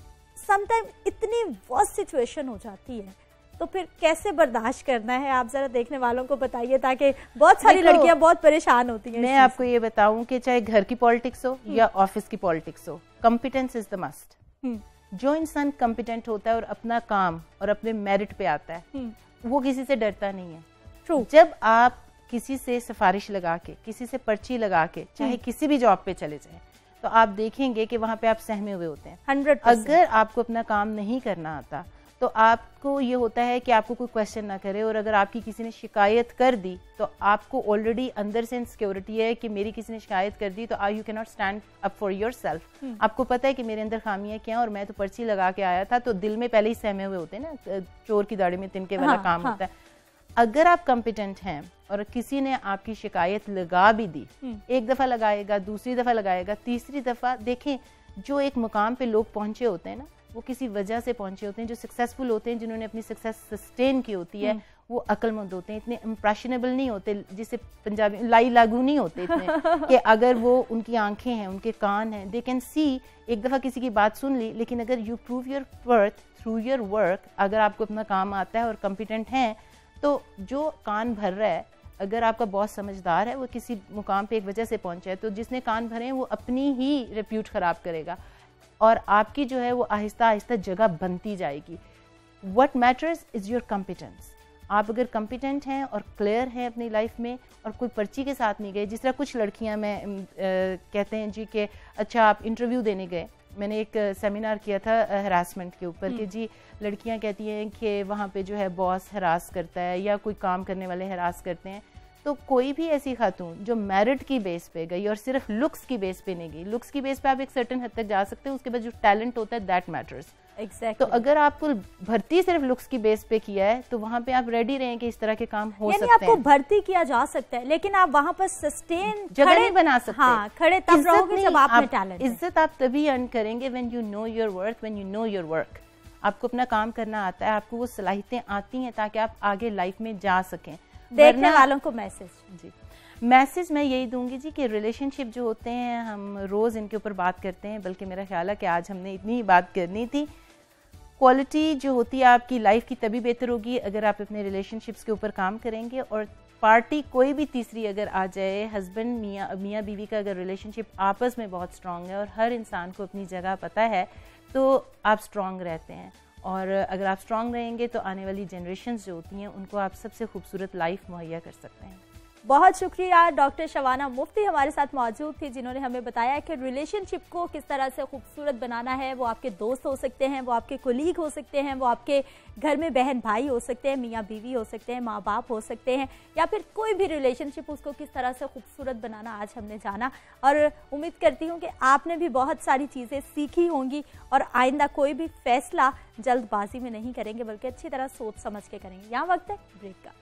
समटाइम इतनी वर्स्ट सिचुएशन हो जाती है तो फिर कैसे बर्दाश्त करना है, आप जरा देखने वालों को बताइए, ताकि बहुत सारी लड़कियां बहुत परेशान होती हैं। मैं आपको ये बताऊं कि चाहे घर की पॉलिटिक्स हो या ऑफिस की पॉलिटिक्स हो, कॉम्पिटेंस इज द मस्ट। जो इंसान कॉम्पिटेंट होता है और अपना काम और अपने मेरिट पे आता है वो किसी से डरता नहीं है। ट्रू। जब आप किसी से सिफारिश लगा के, किसी से पर्ची लगा के चाहे किसी भी जॉब पे चले जाएं तो आप देखेंगे कि वहां पे आप सहमे हुए होते हैं 100%। अगर आपको अपना काम नहीं करना आता तो आपको ये होता है कि आपको कोई क्वेश्चन ना करे, और अगर आपकी किसी ने शिकायत कर दी तो आपको ऑलरेडी अंदर से इनसिक्योरिटी है कि मेरी किसी ने शिकायत कर दी तो you can not stand up for yourself. आपको पता है कि मेरे अंदर खामियां क्या और मैं तो पर्ची लगा के आया था, तो दिल में पहले ही सहमे हुए होते हैं ना, चोर की दाढ़ी में तिनके वाला काम होता है। अगर आप कॉम्पिटेंट हैं और किसी ने आपकी शिकायत लगा भी दी, एक दफा लगाएगा, दूसरी दफा लगाएगा, तीसरी दफा, देखें जो एक मुकाम पे लोग पहुंचे होते हैं ना वो किसी वजह से पहुंचे होते हैं। जो सक्सेसफुल होते हैं, जिन्होंने अपनी सक्सेस सस्टेन की होती है, वो अक्लमंद होते हैं, इतने इम्प्रेशनेबल नहीं होते, जिसे पंजाबी लाई लागू नहीं होते इतने कि अगर वो उनकी आंखें हैं, उनके कान हैं, दे कैन सी। एक दफा किसी की बात सुन ली, लेकिन अगर you prove your worth through your work, अगर आपको अपना काम आता है और कॉम्पिटेंट हैं, तो जो कान भर रहा है, अगर आपका बॉस समझदार है, वो किसी मुकाम पे एक वजह से पहुंचा है, तो जिसने कान भरे हैं वो अपनी ही रेप्यूट खराब करेगा और आपकी जो है वो आहिस्ता आहिस्ता जगह बनती जाएगी। What matters is your competence. आप अगर कॉम्पिटेंट हैं और क्लियर हैं अपनी लाइफ में और कोई पर्ची के साथ नहीं गए, जिस तरह कुछ लड़कियां कहते हैं जी कि अच्छा आप इंटरव्यू देने गए, मैंने एक सेमिनार किया था हरासमेंट के ऊपर कि जी लड़कियां कहती हैं कि वहाँ पे जो है बॉस हरास करता है या कोई काम करने वाले हरास करते हैं। तो कोई भी ऐसी खातून जो मेरिट की बेस पे गई और सिर्फ लुक्स की बेस पे नहीं गई, लुक्स की बेस पे आप एक सर्टेन हद तक जा सकते हैं, उसके बाद जो टैलेंट होता है दैट मैटर्स। Exactly. तो अगर आपको भर्ती सिर्फ लुक्स की बेस पे किया है तो वहाँ पे आप रेडी रहें कि इस तरह के काम हो सकते हैं। आपको भर्ती किया जा सकता है लेकिन आप वहाँ पर सस्टेन जगह नहीं बना सकते। हाँ, खड़े तब रहोगे जब आप में टैलेंट है। इज्जत आप तभी अर्न करेंगे when you know your worth, when you know your work. आपको अपना काम करना आता है, आपको वो सलाहियतें आती हैं ताकि आप आगे लाइफ में जा सकें। देखने वालों को मैसेज मैं यही दूंगी जी कि रिलेशनशिप जो होते हैं हम रोज इनके ऊपर बात करते हैं, बल्कि मेरा ख्याल है कि आज हमने इतनी ही बात करनी थी। क्वालिटी जो होती है आपकी लाइफ की तभी बेहतर होगी अगर आप अपने रिलेशनशिप्स के ऊपर काम करेंगे। और पार्टी कोई भी तीसरी अगर आ जाए, हस्बैंड मियाँ बीवी का अगर रिलेशनशिप आपस में बहुत स्ट्रांग है और हर इंसान को अपनी जगह पता है, तो आप स्ट्रांग रहते हैं। और अगर आप स्ट्रांग रहेंगे तो आने वाली जनरेशन्स जो होती हैं उनको आप सबसे खूबसूरत लाइफ मुहैया कर सकते हैं। बहुत शुक्रिया। डॉक्टर शबाना मुफ्ती हमारे साथ मौजूद थी, जिन्होंने हमें बताया कि रिलेशनशिप को किस तरह से खूबसूरत बनाना है। वो आपके दोस्त हो सकते हैं, वो आपके कोलीग हो सकते हैं, वो आपके घर में बहन भाई हो सकते हैं, मियाँ बीवी हो सकते हैं, माँ बाप हो सकते हैं, या फिर कोई भी रिलेशनशिप, उसको किस तरह से खूबसूरत बनाना आज हमने जाना। और उम्मीद करती हूँ कि आपने भी बहुत सारी चीज़ें सीखी होंगी और आइंदा कोई भी फैसला जल्दबाजी में नहीं करेंगे, बल्कि अच्छी तरह सोच समझ के करेंगे। यहाँ वक्त है ब्रेक का।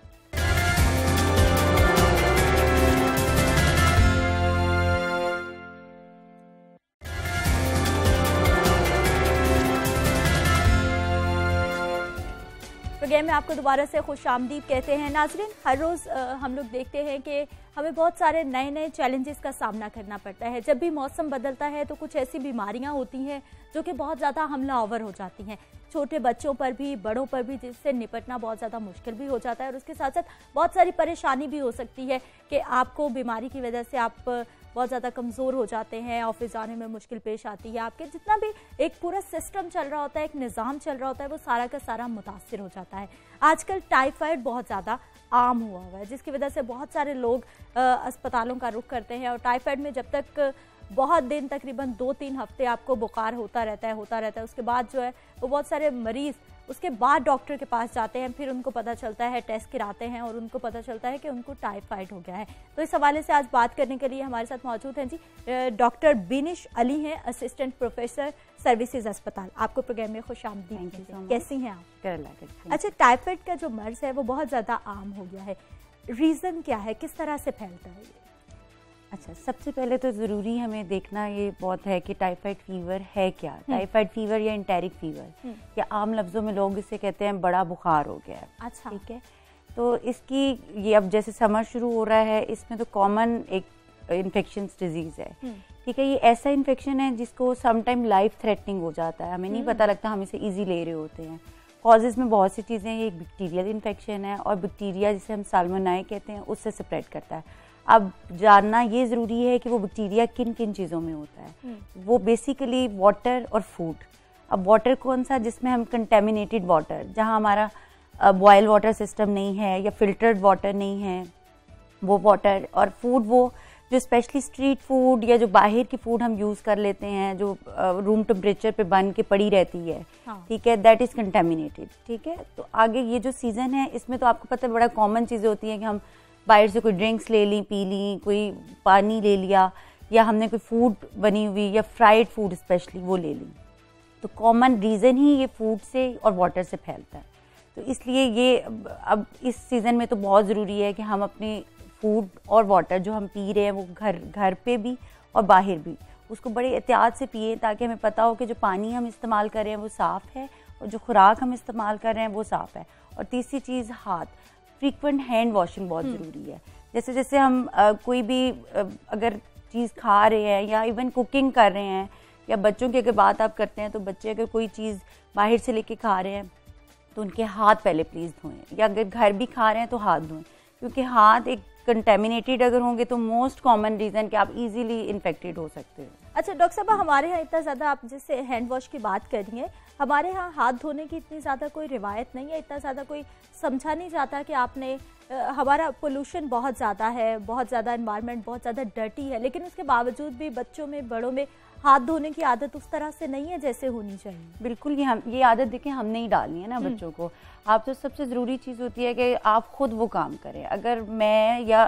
प्रोग्राम में आपको दोबारा से खुशामदीद कहते हैं। नाज़रीन, हर रोज़ हम लोग देखते हैं कि हमें बहुत सारे नए नए चैलेंजेस का सामना करना पड़ता है। जब भी मौसम बदलता है तो कुछ ऐसी बीमारियां होती हैं जो कि बहुत ज़्यादा हमलावर हो जाती हैं, छोटे बच्चों पर भी, बड़ों पर भी, जिससे निपटना बहुत ज़्यादा मुश्किल भी हो जाता है। और उसके साथ साथ बहुत सारी परेशानी भी हो सकती है कि आपको बीमारी की वजह से आप बहुत ज़्यादा कमज़ोर हो जाते हैं, ऑफिस जाने में मुश्किल पेश आती है, आपके जितना भी एक पूरा सिस्टम चल रहा होता है, एक निज़ाम चल रहा होता है, वो सारा का सारा मुतासिर हो जाता है। आजकल टाइफाइड बहुत ज़्यादा आम हुआ है, जिसकी वजह से बहुत सारे लोग अस्पतालों का रुख करते हैं। और टाइफाइड में जब तक बहुत दिन, तकरीबन 2-3 हफ्ते आपको बुखार होता रहता है, उसके बाद जो है वो बहुत सारे मरीज़ उसके बाद डॉक्टर के पास जाते हैं, फिर उनको पता चलता है, टेस्ट कराते हैं और उनको पता चलता है कि उनको टाइफाइड हो गया है। तो इस हवाले से आज बात करने के लिए हमारे साथ मौजूद हैं जी डॉक्टर बिनिश अली हैं, असिस्टेंट प्रोफेसर सर्विसेज अस्पताल। आपको प्रोग्राम में खुशामदीद। कैसी हैं आप? अच्छा, टाइफाइड का जो मर्ज है वो बहुत ज़्यादा आम हो गया है, रीज़न क्या है, किस तरह से फैलता है? अच्छा, सबसे पहले तो ज़रूरी हमें देखना ये बहुत है कि टाइफाइड फीवर है क्या। टाइफाइड फीवर या एंटेरिक फीवर, या आम लफ्ज़ों में लोग इसे कहते हैं बड़ा बुखार हो गया है। अच्छा, ठीक है। तो इसकी ये अब जैसे समर शुरू हो रहा है, इसमें तो कॉमन एक इन्फेक्शंस डिजीज़ है। ठीक है, ये ऐसा इन्फेक्शन है जिसको समटाइम लाइफ थ्रेटनिंग हो जाता है, हमें नहीं पता लगता, हम इसे ईजी ले रहे होते हैं। कॉजेज़ में बहुत सी चीज़ें, ये एक बैक्टीरियल इन्फेक्शन है और बैक्टीरिया जिसे हम साल्मोनेला कहते हैं उससे स्प्रेड करता है। अब जानना ये ज़रूरी है कि वो बैक्टीरिया किन किन चीज़ों में होता है। वो बेसिकली वाटर और फूड। अब वाटर कौन सा, जिसमें हम कंटेमिनेटेड वाटर, जहाँ हमारा बॉयल वाटर सिस्टम नहीं है या फिल्टर्ड वाटर नहीं है, वो वाटर। और फूड, वो जो स्पेशली स्ट्रीट फूड या जो बाहर की फूड हम यूज़ कर लेते हैं, जो रूम टेम्परेचर पे बन के पड़ी रहती है, ठीक है, दैट इज़ कंटेमिनेटेड। ठीक है, तो आगे ये जो सीज़न है इसमें तो आपको पता है बड़ा कॉमन चीज़ें होती हैं कि हम बाहर से कोई ड्रिंक्स ले ली, पी ली, कोई पानी ले लिया, या हमने कोई फूड बनी हुई या फ्राइड फूड स्पेशली वो ले ली। तो कॉमन रीज़न ही ये फूड से और वाटर से फैलता है। तो इसलिए ये अब इस सीज़न में तो बहुत ज़रूरी है कि हम अपनी फूड और वाटर जो हम पी रहे हैं वो घर पे भी और बाहर भी उसको बड़े एहतियात से पिए, ताकि हमें पता हो कि जो पानी हम इस्तेमाल कर रहे हैं वो साफ़ है और जो खुराक हम इस्तेमाल कर रहे हैं वो साफ़ है। और तीसरी चीज़, हाथ, फ्रीक्वेंट हैंड वॉशिंग बहुत ज़रूरी है। जैसे जैसे हम कोई भी अगर चीज़ खा रहे हैं या इवन कुकिंग कर रहे हैं, या बच्चों की अगर बात आप करते हैं, तो बच्चे अगर कोई चीज़ बाहर से लेके खा रहे हैं तो उनके हाथ पहले प्लीज़ धोएं, या अगर घर भी खा रहे हैं तो हाथ धोएं, क्योंकि हाथ एक कंटेमिनेटेड अगर होंगे तो मोस्ट कॉमन रीज़न कि आप इजीली इन्फेक्टेड हो सकते हैं। अच्छा डॉक्टर साहब, हमारे यहाँ इतना ज़्यादा, आप जैसे हैंड वॉश की बात कर रही हैं, हमारे यहाँ हाथ धोने की इतनी ज़्यादा कोई रिवायत नहीं है, इतना ज़्यादा कोई समझा नहीं जाता कि आपने हमारा पोल्यूशन बहुत ज़्यादा है, बहुत ज़्यादा एनवायरनमेंट बहुत ज़्यादा डर्टी है, लेकिन उसके बावजूद भी बच्चों में, बड़ों में हाथ धोने की आदत उस तरह से नहीं है जैसे होनी चाहिए। बिल्कुल, ये आदत देखें हमने ही डालनी है ना बच्चों को। आप तो सबसे ज़रूरी चीज़ होती है कि आप खुद वो काम करें। अगर मैं या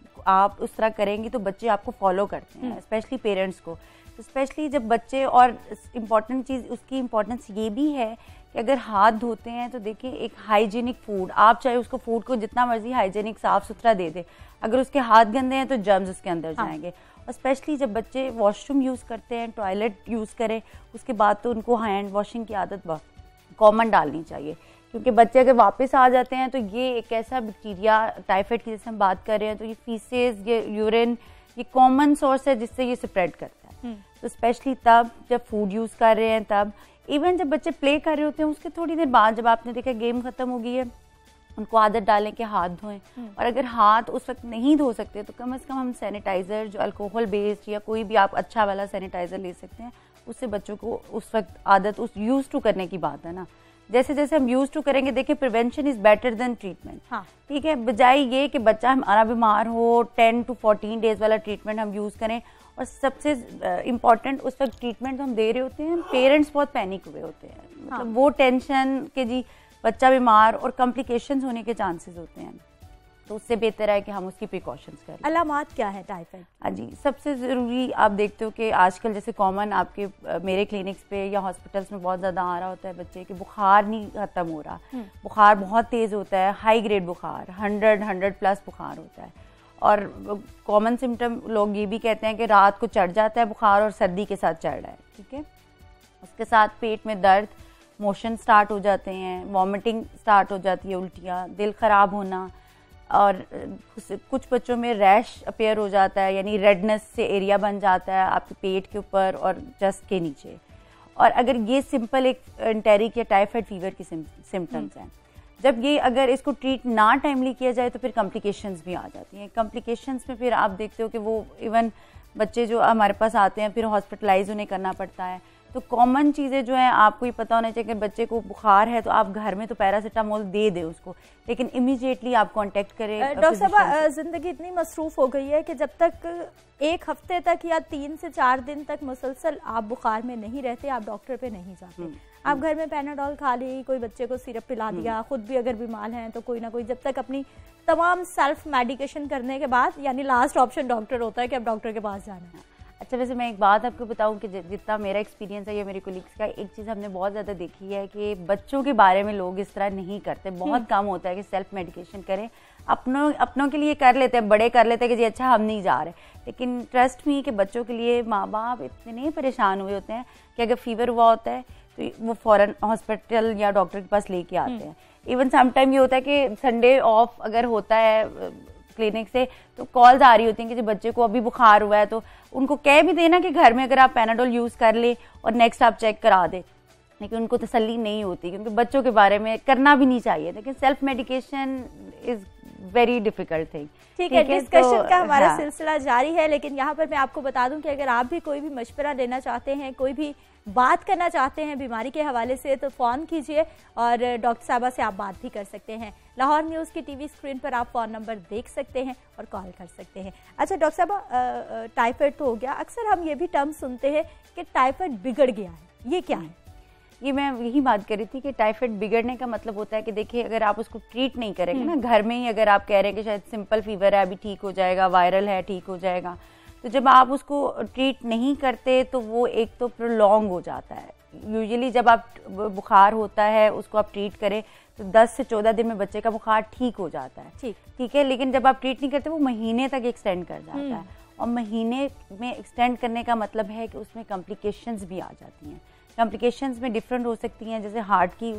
आप उस तरह करेंगी तो बच्चे आपको फॉलो करते हैं, स्पेशली पेरेंट्स को। स्पेशली जब बच्चे, और इम्पॉर्टेंट चीज़, उसकी इम्पोर्टेंस ये भी है कि अगर हाथ धोते हैं तो देखिए एक हाइजीनिक फूड, आप चाहे उसको फूड को जितना मर्जी हाइजीनिक साफ़ सुथरा दे दे, अगर उसके हाथ गंदे हैं तो जर्म्स उसके अंदर जाएंगे। और स्पेशली जब बच्चे वॉशरूम यूज़ करते हैं, टॉयलेट यूज़ करें, उसके बाद तो उनको हैंड वॉशिंग की आदत कॉमन डालनी चाहिए, क्योंकि बच्चे अगर वापस आ जाते हैं तो ये एक ऐसा बैक्टीरिया, टाइफाइड की जैसे हम बात कर रहे हैं, तो ये फीसेस, ये यूरिन, ये कॉमन सोर्स है जिससे ये स्प्रेड करता है। तो स्पेशली तब जब फूड यूज़ कर रहे हैं, तब इवन जब बच्चे प्ले कर रहे होते हैं उसके थोड़ी देर बाद जब आपने देखा गेम खत्म हो गई है, उनको आदत डालें कि हाथ धोएं। और अगर हाथ उस वक्त नहीं धो सकते तो कम से कम हम सैनिटाइज़र जो अल्कोहल बेस्ड या कोई भी आप अच्छा वाला सैनिटाइज़र ले सकते हैं, उससे बच्चों को उस वक्त आदत उस यूज टू करने की बात है ना। जैसे जैसे हम यूज टू करेंगे, देखिए prevention is better than treatment. हाँ। ठीक है, बजाय ये कि बच्चा हमारा बीमार हो 10 to 14 डेज वाला ट्रीटमेंट हम यूज करें। और सबसे इम्पॉर्टेंट उस वक्त ट्रीटमेंट हम दे रहे होते हैं, पेरेंट्स बहुत पैनिक हुए होते हैं। मतलब वो टेंशन के जी बच्चा बीमार और कॉम्प्लिकेशंस होने के चांसेस होते हैं, तो उससे बेहतर है कि हम उसकी प्रिकॉशंस करें। अलामात क्या है टाइफाइड? हाँ जी, सबसे ज़रूरी आप देखते हो कि आजकल जैसे कॉमन आपके मेरे क्लिनिक्स पे या हॉस्पिटल्स में बहुत ज़्यादा आ रहा होता है बच्चे कि बुखार नहीं ख़त्म हो रहा, बुखार बहुत तेज़ होता है, हाई ग्रेड बुखार 100+ बुखार होता है। और कॉमन सिम्टम लोग ये भी कहते हैं कि रात को चढ़ जाता है बुखार और सर्दी के साथ चढ़ रहा है। ठीक है, उसके साथ पेट में दर्द, मोशन स्टार्ट हो जाते हैं, वॉमिटिंग स्टार्ट हो जाती है, उल्टियाँ, दिल ख़राब होना, और कुछ बच्चों में रैश अपेयर हो जाता है, यानी रेडनेस से एरिया बन जाता है आपके पेट के ऊपर और चेस्ट के नीचे। और अगर ये सिंपल एक एंटेरिक या टाइफाइड फीवर की सिम्टम्स हैं, जब ये अगर इसको ट्रीट ना टाइमली किया जाए तो फिर कॉम्प्लिकेशंस भी आ जाती हैं। कॉम्प्लिकेशंस में फिर आप देखते हो कि वो इवन बच्चे जो हमारे पास आते हैं फिर हॉस्पिटलाइज उन्हें करना पड़ता है। तो कॉमन चीज़ें जो हैं आपको ही पता होना चाहिए कि बच्चे को बुखार है तो आप घर में तो पैरासीटामोल दे दें उसको, लेकिन इमीडिएटली आप कांटेक्ट करें। डॉक्टर साहब, जिंदगी इतनी मसरूफ हो गई है कि जब तक 1 हफ्ते तक या 3 से 4 दिन तक मुसलसल आप बुखार में नहीं रहते, आप डॉक्टर पे नहीं जाते। आप घर में पैनाडोल खा ली, कोई बच्चे को सिरप पिला दिया, खुद भी अगर बीमार हैं तो कोई ना कोई, जब तक अपनी तमाम सेल्फ मेडिकेशन करने के बाद, यानी लास्ट ऑप्शन डॉक्टर होता है कि अब डॉक्टर के पास जाना है। अच्छा, वैसे मैं एक बात आपको बताऊं कि जितना मेरा एक्सपीरियंस है या मेरे कोलीग्स का, एक चीज़ हमने बहुत ज़्यादा देखी है कि बच्चों के बारे में लोग इस तरह नहीं करते। बहुत कम होता है कि सेल्फ मेडिकेशन करें, अपनों के लिए कर लेते हैं, बड़े कर लेते हैं कि जी अच्छा हम नहीं जा रहे, लेकिन ट्रस्ट मी कि बच्चों के लिए माँ बाप इतने परेशान हुए होते हैं कि अगर फीवर हुआ होता है तो वो फ़ौरन हॉस्पिटल या डॉक्टर के पास लेके आते हैं। इवन समटाइम ये होता है कि संडे ऑफ अगर होता है क्लिनिक से तो कॉल्स आ रही होती हैं कि जब बच्चे को अभी बुखार हुआ है तो उनको कह भी देना कि घर में अगर आप पैनाडोल यूज़ कर ले और नेक्स्ट आप चेक करा दे, लेकिन उनको तसल्ली नहीं होती क्योंकि बच्चों के बारे में करना भी नहीं चाहिए। लेकिन self medication is very difficult thing. ठीक है, डिस्कशन का हमारा सिलसिला जारी है, लेकिन यहाँ पर मैं आपको बता दूं कि अगर आप भी कोई भी मशवरा लेना चाहते हैं, कोई भी बात करना चाहते हैं बीमारी के हवाले से, तो फ़ोन कीजिए और डॉक्टर साहबा से आप बात भी कर सकते हैं। लाहौर न्यूज़ की टीवी स्क्रीन पर आप फ़ोन नंबर देख सकते हैं और कॉल कर सकते हैं। अच्छा डॉक्टर साहबा, टाइफाइड तो हो गया, अक्सर हम ये भी टर्म सुनते हैं कि टाइफाइड बिगड़ गया है, ये क्या है? ये मैं यही बात कर रही थी कि टाइफाइड बिगड़ने का मतलब होता है कि देखिए अगर आप उसको ट्रीट नहीं करेंगे ना, घर में ही अगर आप कह रहे हैं कि शायद सिंपल फीवर है अभी ठीक हो जाएगा, वायरल है ठीक हो जाएगा, तो जब आप उसको ट्रीट नहीं करते तो वो एक तो प्रोलॉन्ग हो जाता है। यूजुअली जब आप बुखार होता है उसको आप ट्रीट करें तो 10 से 14 दिन में बच्चे का बुखार ठीक हो जाता है। ठीक है, लेकिन जब आप ट्रीट नहीं करते वो महीने तक एक्सटेंड कर जाता है, और महीने में एक्सटेंड करने का मतलब है कि उसमें कॉम्प्लिकेशंस भी आ जाती हैं। कॉम्प्लिकेशंस में डिफरेंट हो सकती हैं, जैसे हार्ट की,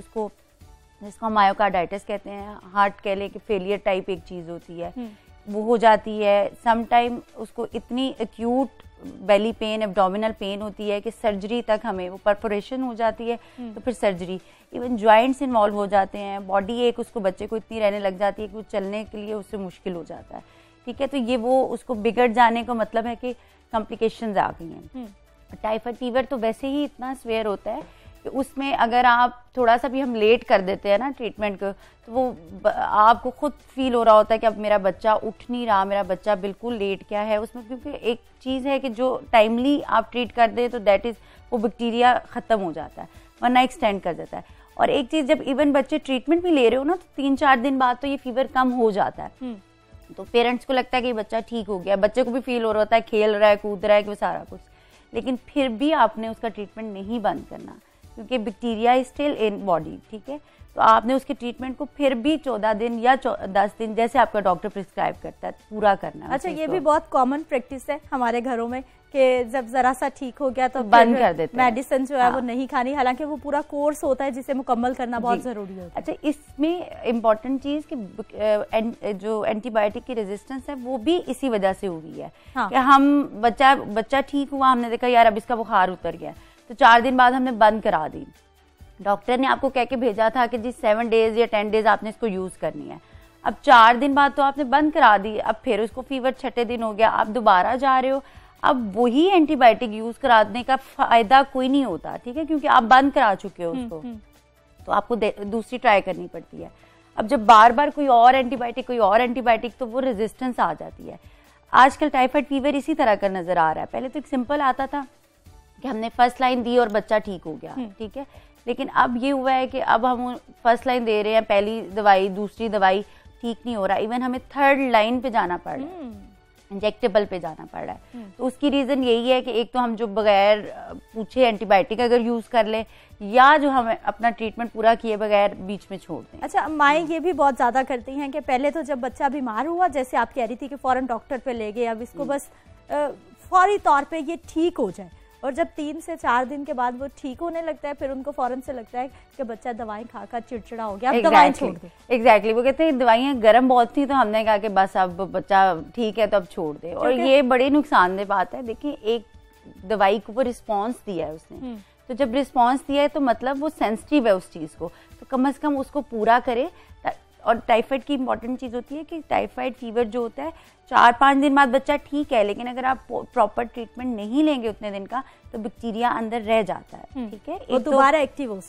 जिसको मायोकार्डाइटिस कहते हैं, हार्ट कह लें कि फेलियर टाइप एक चीज़ होती है, वो हो जाती है। सम टाइम उसको इतनी acute belly pain, abdominal pain होती है कि सर्जरी तक हमें, वो परफोरेशन हो जाती है तो फिर सर्जरी। इवन जॉइंट्स इन्वॉल्व हो जाते हैं, बॉडी एक उसको बच्चे को इतनी रहने लग जाती है कि वो चलने के लिए उससे मुश्किल हो जाता है। ठीक है, तो ये वो उसको बिगड़ जाने का मतलब है कि कॉम्प्लिकेशंस आ गई हैं। टाइफाइड फीवर तो वैसे ही इतना स्वेयर होता है कि उसमें अगर आप थोड़ा सा भी हम लेट कर देते हैं ना ट्रीटमेंट को, तो वो आपको खुद फील हो रहा होता है कि अब मेरा बच्चा उठ नहीं रहा, मेरा बच्चा बिल्कुल लेट क्या है उसमें। क्योंकि एक चीज़ है कि जो टाइमली आप ट्रीट कर दें तो दैट इज़ वो बैक्टीरिया ख़त्म हो जाता है, वरना एक्सटेंड कर देता है। और एक चीज़, जब इवन बच्चे ट्रीटमेंट भी ले रहे हो ना तो 3-4 दिन बाद तो ये फीवर कम हो जाता है, तो पेरेंट्स को लगता है कि बच्चा ठीक हो गया, बच्चे को भी फील हो रहा होता है, खेल रहा है, कूद रहा है, कि सारा कुछ, लेकिन फिर भी आपने उसका ट्रीटमेंट नहीं बंद करना क्योंकि bacteria is still in body. ठीक है, तो आपने उसके ट्रीटमेंट को फिर भी 14 दिन या 10 दिन जैसे आपका डॉक्टर प्रिस्क्राइब करता है पूरा करना है। अच्छा, ये भी बहुत कॉमन प्रैक्टिस है हमारे घरों में कि जब जरा सा ठीक हो गया तो बंद कर देते हैं, मेडिसिन जो है वो नहीं खानी, हालांकि वो पूरा कोर्स होता है जिसे मुकम्मल करना बहुत जरूरी होता है। अच्छा, इसमें इम्पॉर्टेंट चीज़ कि जो एंटीबायोटिक की रेजिस्टेंस है वो भी इसी वजह से हुई है। कि हम बच्चा ठीक हुआ, हमने देखा यार अब इसका बुखार उतर गया, तो 4 दिन बाद हमने बंद करा दी। डॉक्टर ने आपको कह के भेजा था कि जी 7 डेज या 10 डेज आपने इसको यूज करनी है। अब 4 दिन बाद तो आपने बंद करा दी, अब फिर उसको फीवर 6ठे दिन हो गया, आप दोबारा जा रहे हो, अब वही एंटीबायोटिक यूज कराने का फायदा कोई नहीं होता, ठीक है, क्योंकि आप बंद करा चुके हो उसको, तो आपको दूसरी ट्राई करनी पड़ती है। अब जब बार बार कोई और एंटीबायोटिक तो वो रेजिस्टेंस आ जाती है। आजकल टाइफाइड फीवर इसी तरह का नजर आ रहा है। पहले तो एक सिंपल आता था कि हमने फर्स्ट लाइन दी और बच्चा ठीक हो गया, ठीक है, लेकिन अब ये हुआ है कि अब हम फर्स्ट लाइन दे रहे हैं, पहली दवाई दूसरी दवाई, ठीक नहीं हो रहा, इवन हमें 3rd लाइन पे जाना पड़ रहा है, इंजेक्टेबल पे जाना पड़ रहा है। तो उसकी रीजन यही है कि एक तो हम जो बगैर पूछे एंटीबायोटिक अगर यूज कर ले, या जो हम अपना ट्रीटमेंट पूरा किए बगैर बीच में छोड़ दें। अच्छा, माएँ ये भी बहुत ज्यादा करती हैं कि पहले तो जब बच्चा बीमार हुआ, जैसे आप कह रही थी कि फौरन डॉक्टर पे ले गए, अब इसको बस फौरी तौर पे ये ठीक हो जाए, और जब 3 से 4 दिन के बाद वो ठीक होने लगता है, फिर उनको फौरन से लगता है कि बच्चा दवाएं खाकर चिड़चिड़ा हो गया, अब दवाएं छोड़ दे। एग्जैक्टली, वो कहते हैं दवाइयाँ गर्म बहुत थी, तो हमने कहा कि बस अब बच्चा ठीक है तो अब छोड़ दे, और ये बड़ी नुकसानदेह बात है। देखिए, एक दवाई को वो रिस्पॉन्स दिया है उसने, तो जब रिस्पॉन्स दिया है तो मतलब वो सेंसिटिव है उस चीज को, तो कम से कम उसको पूरा करे। और टाइफाइड की इंपॉर्टेंट चीज होती है कि टाइफाइड फीवर जो होता है 4-5 दिन बाद बच्चा ठीक है, लेकिन अगर आप प्रॉपर ट्रीटमेंट नहीं लेंगे उतने दिन का, तो बैक्टीरिया अंदर रह जाता है, ठीक है, वो दोबारा एक्टिव हो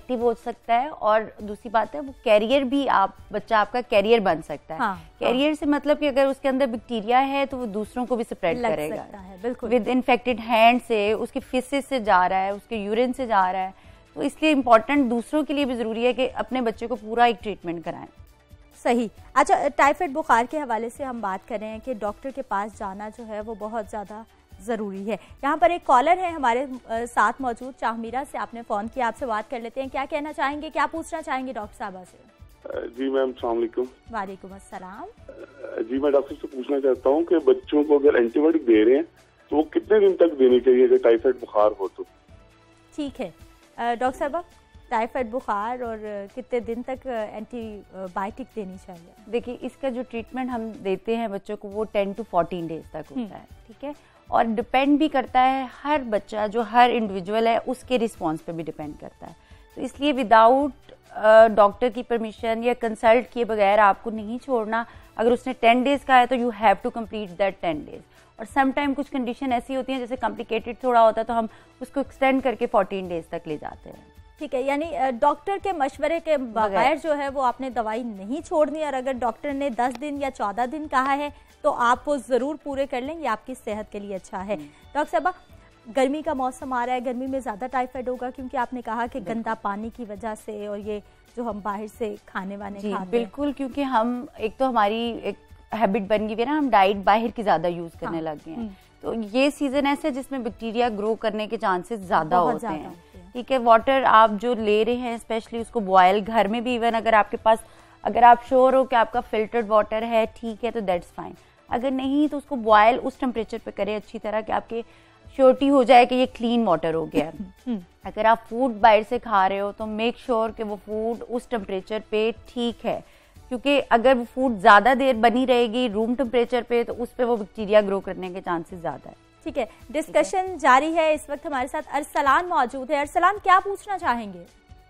सकता है। और दूसरी बात है, वो कैरियर भी बच्चा आपका कैरियर बन सकता है। कैरियर से मतलब कि अगर उसके अंदर बैक्टीरिया है तो वो दूसरों को भी स्प्रेड करेगा, बिल्कुल, विद इन्फेक्टेड हैंड से, उसके फिसेस से जा रहा है, उसके यूरिन से जा रहा है। तो इसलिए इम्पोर्टेंट दूसरों के लिए भी जरूरी है कि अपने बच्चे को पूरा एक ट्रीटमेंट कराएं। सही। अच्छा, टाइफाइड बुखार के हवाले से हम बात कर रहे हैं कि डॉक्टर के पास जाना जो है वो बहुत ज़्यादा ज़रूरी है। यहाँ पर एक कॉलर है हमारे साथ मौजूद, चाहमीरा से आपने फ़ोन किया, आपसे बात कर लेते हैं। क्या कहना चाहेंगे, क्या पूछना चाहेंगे डॉक्टर साहबा से? जी मैम, अस्सलाम वालेकुम। वालेकुम अस्सलाम। जी, मैं डॉक्टर से पूछना चाहता हूँ कि बच्चों को अगर एंटीबायोटिक दे रहे हैं तो वो कितने दिन तक देनी चाहिए अगर टाइफाइड बुखार हो तो? ठीक है डॉक्टर साहबा, टाइफाइड बुखार और कितने दिन तक एंटीबायोटिक देनी चाहिए? देखिए, इसका जो ट्रीटमेंट हम देते हैं बच्चों को वो 10 to 14 डेज तक होता है, ठीक है, और डिपेंड भी करता है हर बच्चा, जो हर इंडिविजुअल है उसके रिस्पॉन्स पे भी डिपेंड करता है। तो इसलिए विदाउट डॉक्टर की परमिशन या कंसल्ट किए बगैर आपको नहीं छोड़ना। अगर उसने 10 डेज का है तो you have to complete that 10 days. और समटाइम कुछ कंडीशन ऐसी होती हैं जैसे कॉम्प्लिकेटेड थोड़ा होता है तो हम उसको एक्सटेंड करके 14 डेज तक ले जाते हैं। ठीक है, यानी डॉक्टर के मशवरे के बगैर जो है वो आपने दवाई नहीं छोड़नी, और अगर डॉक्टर ने 10 दिन या 14 दिन कहा है तो आप वो जरूर पूरे कर लेंगे, आपकी सेहत के लिए अच्छा है। डॉक्टर साहबा, गर्मी का मौसम आ रहा है, गर्मी में ज्यादा टाइफाइड होगा क्योंकि आपने कहा कि गंदा पानी की वजह से और ये जो हम बाहर से खाने वाने खाते हैं। बिल्कुल, क्योंकि हम एक तो हमारी एक हैबिट बन गई है ना, हम डाइट बाहर की ज्यादा यूज करने लग गए हैं, तो ये सीजन ऐसा है जिसमें बैक्टीरिया ग्रो करने के चांसेस ज्यादा होते हैं। ठीक है, वाटर आप जो ले रहे हैं स्पेशली उसको बॉयल, घर में भी इवन अगर आपके पास, अगर आप श्योर हो कि आपका फिल्टर्ड वाटर है, ठीक है, तो दैट्स फाइन। अगर नहीं तो उसको बॉयल उस टेम्परेचर पे करें अच्छी तरह कि आपके श्योरिटी हो जाए कि ये क्लीन वाटर हो गया है। अगर आप फूड बाहर से खा रहे हो तो मेक श्योर कि वो फूड उस टेम्परेचर पे ठीक है, क्योंकि अगर वो फूड ज्यादा देर बनी रहेगी रूम टेम्परेचर पे तो उस पे वो बैक्टीरिया ग्रो करने के चांसेस ज्यादा है। ठीक है, डिस्कशन जारी है। इस वक्त हमारे साथ अरसलान मौजूद है। अरसलान, क्या पूछना चाहेंगे?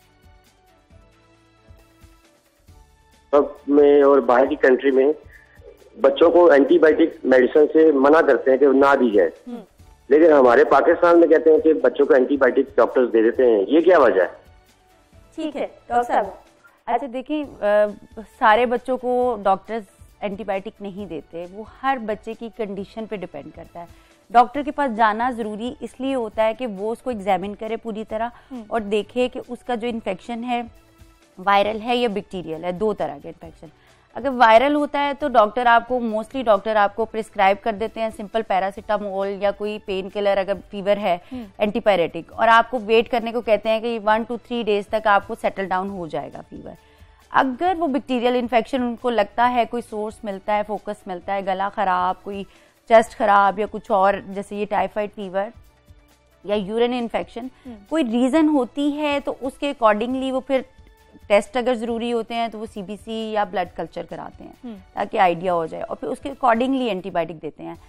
अब में और बाहर की कंट्री में बच्चों को एंटीबायोटिक मेडिसिन से मना करते हैं कि ना दी जाए, लेकिन हमारे पाकिस्तान में कहते हैं कि बच्चों को एंटीबायोटिक डॉक्टर्स दे देते हैं, ये क्या वजह है? ठीक है डॉक्टर साहब। अच्छा देखिए, सारे बच्चों को डॉक्टर्स एंटीबायोटिक नहीं देते, वो हर बच्चे की कंडीशन पे डिपेंड करता है। डॉक्टर के पास जाना जरूरी इसलिए होता है कि वो उसको एग्जामिन करे पूरी तरह और देखे कि उसका जो इन्फेक्शन है वायरल है या बैक्टीरियल है। 2 तरह के इन्फेक्शन, अगर वायरल होता है तो डॉक्टर आपको प्रिस्क्राइब कर देते हैं सिंपल पैरासीटामोल या कोई पेन किलर अगर फीवर है, एंटीपायरेटिक, और आपको वेट करने को कहते हैं कि 1 to 3 डेज तक आपको सेटल डाउन हो जाएगा फीवर। अगर वो बैक्टीरियल इन्फेक्शन उनको लगता है, कोई सोर्स मिलता है, फोकस मिलता है, गला खराब, कोई चेस्ट खराब या कुछ और, जैसे ये टाइफाइड फीवर या यूरिन इन्फेक्शन, कोई रीजन होती है तो उसके अकॉर्डिंगली वो फिर टेस्ट अगर जरूरी होते हैं तो वो सीबीसी या ब्लड कल्चर कराते हैं ताकि आइडिया हो जाए और फिर उसके अकॉर्डिंगली एंटीबायोटिक देते हैं।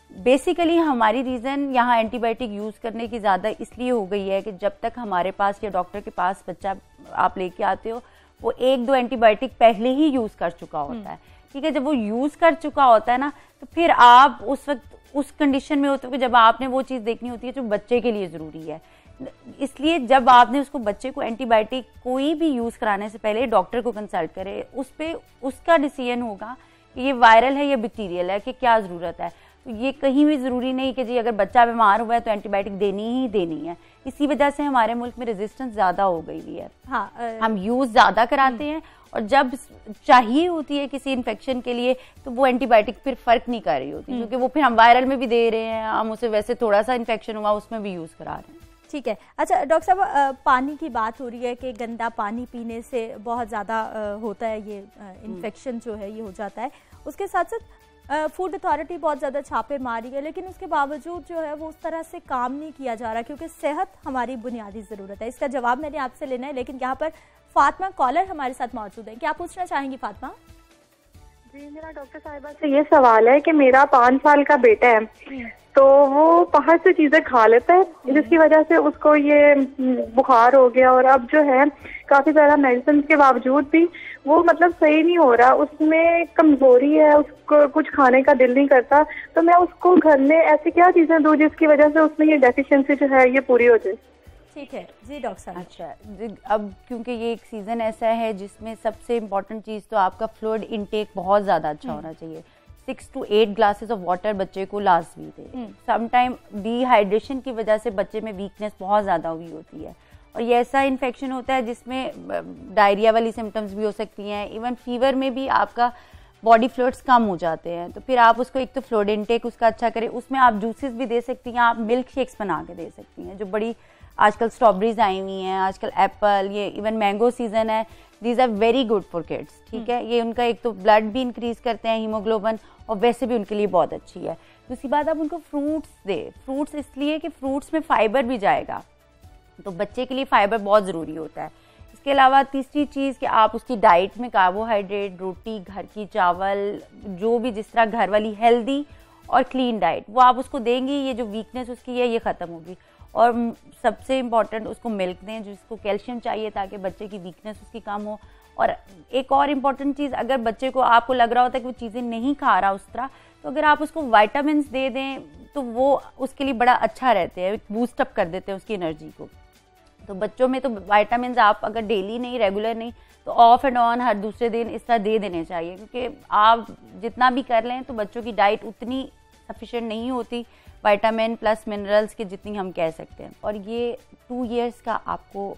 बेसिकली हमारी रीज़न यहाँ एंटीबायोटिक यूज़ करने की ज़्यादा इसलिए हो गई है कि जब तक हमारे पास या डॉक्टर के पास बच्चा आप लेके आते हो वो 1-2 एंटीबायोटिक पहले ही यूज़ कर चुका होता है, ठीक है। जब वो यूज़ कर चुका होता है ना, तो फिर आप उस वक्त उस कंडीशन में होते हो कि जब आपने वो चीज़ देखनी होती है जो बच्चे के लिए ज़रूरी है। इसलिए जब आपने उसको बच्चे को एंटीबायोटिक कोई भी यूज़ कराने से पहले डॉक्टर को कंसल्ट करें, उस पर उसका डिसीजन होगा कि ये वायरल है या बैक्टीरियल है, कि क्या ज़रूरत है। तो ये कहीं भी ज़रूरी नहीं कि जी अगर बच्चा बीमार हुआ है तो एंटीबायोटिक देनी ही देनी है। इसी वजह से हमारे मुल्क में रेजिस्टेंस ज़्यादा हो गई हुई है। हाँ, हम यूज़ ज़्यादा कराते हैं और जब चाहिए होती है किसी इन्फेक्शन के लिए तो वो एंटीबायोटिक फिर फ़र्क नहीं कर रही होती, क्योंकि वो फिर हम वायरल में भी दे रहे हैं, हम उसे वैसे थोड़ा सा इन्फेक्शन हुआ उसमें भी यूज़ करा रहे हैं। ठीक है। अच्छा डॉक्टर साहब, पानी की बात हो रही है कि गंदा पानी पीने से बहुत ज़्यादा होता है ये इन्फेक्शन जो है ये हो जाता है। उसके साथ साथ फूड अथॉरिटी बहुत ज़्यादा छापे मारी है, लेकिन उसके बावजूद जो है वो उस तरह से काम नहीं किया जा रहा, क्योंकि सेहत हमारी बुनियादी ज़रूरत है। इसका जवाब मैंने आपसे लेना है, लेकिन यहाँ पर फातिमा कॉलर हमारे साथ मौजूद है। क्या पूछना चाहेंगी फातिमा? जी, मेरा डॉक्टर साहिबा से ये सवाल है कि मेरा 5 साल का बेटा है, तो वो बाहर से चीजें खा लेता है, जिसकी वजह से उसको ये बुखार हो गया, और अब जो है काफी ज्यादा मेडिसिन के बावजूद भी वो मतलब सही नहीं हो रहा, उसमें कमजोरी है, उसको कुछ खाने का दिल नहीं करता। तो मैं उसको घर में ऐसी क्या चीजें दूं जिसकी वजह से उसमें ये डेफिशिएंसी जो है ये पूरी हो जाए? ठीक है जी डॉक्टर साहब। अच्छा, अब क्योंकि ये एक सीजन ऐसा है जिसमें सबसे इम्पोर्टेंट चीज़ तो आपका फ्लूइड इनटेक बहुत ज़्यादा अच्छा होना चाहिए। 6 to 8 ग्लासेस ऑफ वाटर बच्चे को लाजमी दे। समटाइम डिहाइड्रेशन की वजह से बच्चे में वीकनेस बहुत ज़्यादा हुई होती है, और ये ऐसा इन्फेक्शन होता है जिसमें डायरिया वाली सिम्टम्स भी हो सकती हैं, इवन फीवर में भी आपका बॉडी फ्लूइड्स कम हो जाते हैं। तो फिर आप उसको एक तो फ्लूइड इनटेक उसका अच्छा करें, उसमें आप जूसेस भी दे सकती हैं, आप मिल्क शेक्स बना के दे सकती हैं, जो बड़ी आजकल स्ट्रॉबेरीज आई हुई हैं, आजकल एप्पल, ये इवन मैंगो सीजन है, these are very good for kids, ठीक है। ये उनका एक तो ब्लड भी इंक्रीज करते हैं, हीमोग्लोबिन, और वैसे भी उनके लिए बहुत अच्छी है। दूसरी बात, आप उनको फ्रूट्स दे। फ्रूट्स इसलिए कि फ्रूट्स में फाइबर भी जाएगा, तो बच्चे के लिए फाइबर बहुत ज़रूरी होता है। इसके अलावा तीसरी चीज़ कि आप उसकी डाइट में कार्बोहाइड्रेट, रोटी, घर की चावल, जो भी जिस तरह घर वाली हेल्दी और क्लीन डाइट वो आप उसको देंगी, ये जो वीकनेस उसकी है ये ख़त्म होगी। और सबसे इम्पॉर्टेंट, उसको मिल्क दें जिसको कैल्शियम चाहिए ताकि बच्चे की वीकनेस उसकी कम हो। और एक और इम्पॉर्टेंट चीज़, अगर बच्चे को आपको लग रहा होता है कि वो चीज़ें नहीं खा रहा उस तरह, तो अगर आप उसको वाइटामिन दे दें तो वो उसके लिए बड़ा अच्छा रहते हैं, बूस्ट अप कर देते हैं उसकी एनर्जी को। तो बच्चों में तो वाइटामिन आप अगर डेली नहीं, रेगुलर नहीं, तो ऑफ एंड ऑन हर दूसरे दिन इस तरह दे देने चाहिए, क्योंकि आप जितना भी कर लें तो बच्चों की डाइट उतनी सफिशिएंट नहीं होती विटामिन प्लस मिनरल्स के जितनी हम कह सकते हैं। और ये 2 इयर्स का आपको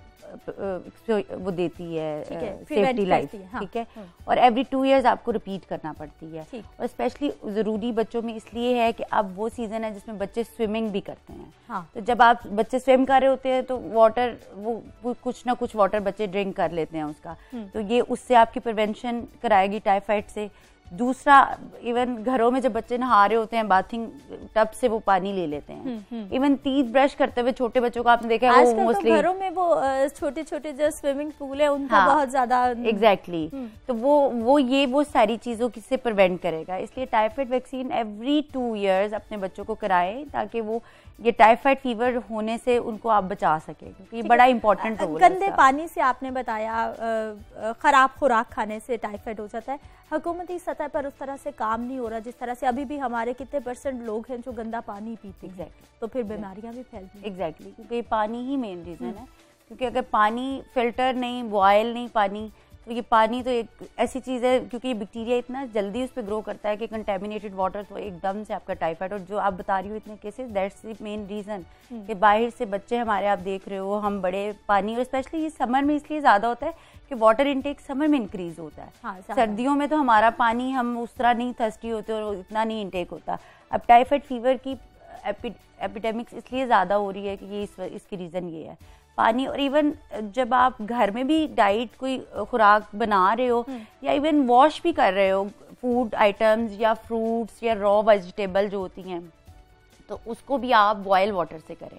वो देती है सेफ्टी लाइफ, ठीक है। और एवरी 2 इयर्स आपको रिपीट करना पड़ती है। और स्पेशली ज़रूरी बच्चों में इसलिए है कि अब वो सीज़न है जिसमें बच्चे स्विमिंग भी करते हैं। हाँ। तो जब आप बच्चे स्विम कर रहे होते हैं तो वाटर वो कुछ ना कुछ वाटर बच्चे ड्रिंक कर लेते हैं उसका, तो ये उससे आपकी प्रिवेंशन कराएगी टाइफाइड से। दूसरा, इवन घरों में जब बच्चे नहा रहे होते हैं बाथिंग टब से वो पानी ले लेते हैं। इवन टीथ ब्रश करते हुए छोटे बच्चों को आपने देखा है वो मोस्टली घरों में वो छोटे छोटे जो स्विमिंग पूल है उनका हाँ, बहुत ज्यादा एग्जैक्टली तो वो सारी चीजों से प्रिवेंट करेगा। इसलिए टाइफाइड वैक्सीन एवरी 2 इयर्स अपने बच्चों को कराएं ताकि वो ये टाइफाइड फीवर होने से उनको आप बचा सके, क्योंकि ये बड़ा इंपॉर्टेंट रोल है। गंदे पानी से आपने बताया खराब खुराक खाने से टाइफाइड हो जाता है। हुकूमती सतह पर उस तरह से काम नहीं हो रहा जिस तरह से अभी भी हमारे कितने % लोग हैं जो गंदा पानी पीते हैं। तो फिर बीमारियां भी फैलती हैं। एग्जैक्टली, क्योंकि ये पानी ही मेन रीजन है। क्योंकि अगर पानी फिल्टर नहीं, बॉयल नहीं पानी, तो ये पानी तो एक ऐसी चीज़ है, क्योंकि ये बैक्टीरिया इतना जल्दी उस पर ग्रो करता है कि कंटेमिनेटेड वाटर तो एकदम से आपका टाइफाइड। और जो आप बता रही हो इतने cases, that's the main reason कि बाहर से बच्चे हमारे आप देख रहे हो, हम बड़े पानी, और स्पेशली ये समर में इसलिए ज़्यादा होता है कि वाटर इनटेक समर में इंक्रीज होता है। हाँ, सर्दियों में तो हमारा पानी हम उस तरह नहीं थर्स्टी होते और इतना नहीं इनटेक होता। अब टाइफाइड फीवर की एपिडेमिक्स इसलिए ज़्यादा हो रही है कि ये इसकी रीज़न ये है पानी। और इवन जब आप घर में भी डाइट कोई खुराक बना रहे हो या इवन वॉश भी कर रहे हो फूड आइटम्स या फ्रूट्स या रॉ वेजिटेबल जो होती हैं, तो उसको भी आप बॉयल वाटर से करें।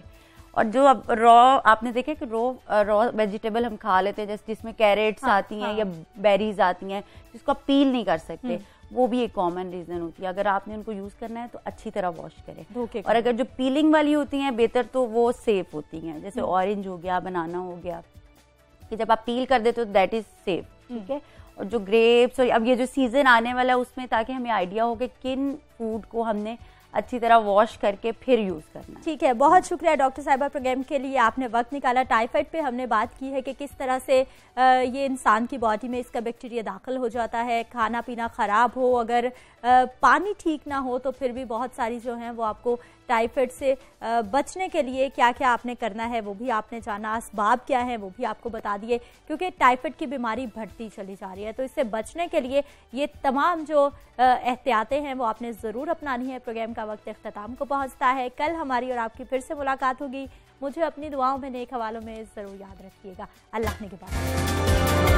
और जो अब रॉ आपने देखे कि रॉ वेजिटेबल हम खा लेते हैं, जैसे जिसमें कैरेट्स आती हैं या बेरीज आती हैं जिसको आप पील नहीं कर सकते, वो भी एक कॉमन रीजन होती है। अगर आपने उनको यूज करना है तो अच्छी तरह वॉश करें। और अगर जो पीलिंग वाली होती हैं बेहतर, तो वो सेफ होती हैं, जैसे ऑरेंज हो गया, बनाना हो गया, कि जब आप पील कर देते हो दैट इज सेफ, ठीक है। और जो ग्रेप्स, और अब ये जो सीजन आने वाला है उसमें, ताकि हमें आइडिया हो कि किन फूड को हमने अच्छी तरह वॉश करके फिर यूज करना। ठीक है, बहुत शुक्रिया डॉक्टर साहिबा प्रोग्राम के लिए, आपने वक्त निकाला। टाइफाइड पे हमने बात की है कि किस तरह से ये इंसान की बॉडी में इसका बैक्टीरिया दाखिल हो जाता है, खाना पीना ख़राब हो, अगर पानी ठीक ना हो तो फिर भी बहुत सारी जो हैं वो आपको टाइफाइड से बचने के लिए क्या क्या आपने करना है वो भी आपने जाना, असबाब क्या है वो भी आपको बता दिए, क्योंकि टाइफाइड की बीमारी बढ़ती चली जा रही है। तो इससे बचने के लिए ये तमाम जो एहतियातें हैं वो आपने ज़रूर अपनानी है। प्रोग्राम का वक्त इख्तिताम को पहुंचता है। कल हमारी और आपकी फिर से मुलाकात होगी। मुझे अपनी दुआओं में, नेक हवालों में ज़रूर याद रखिएगा। अल्लाह ने के बाद।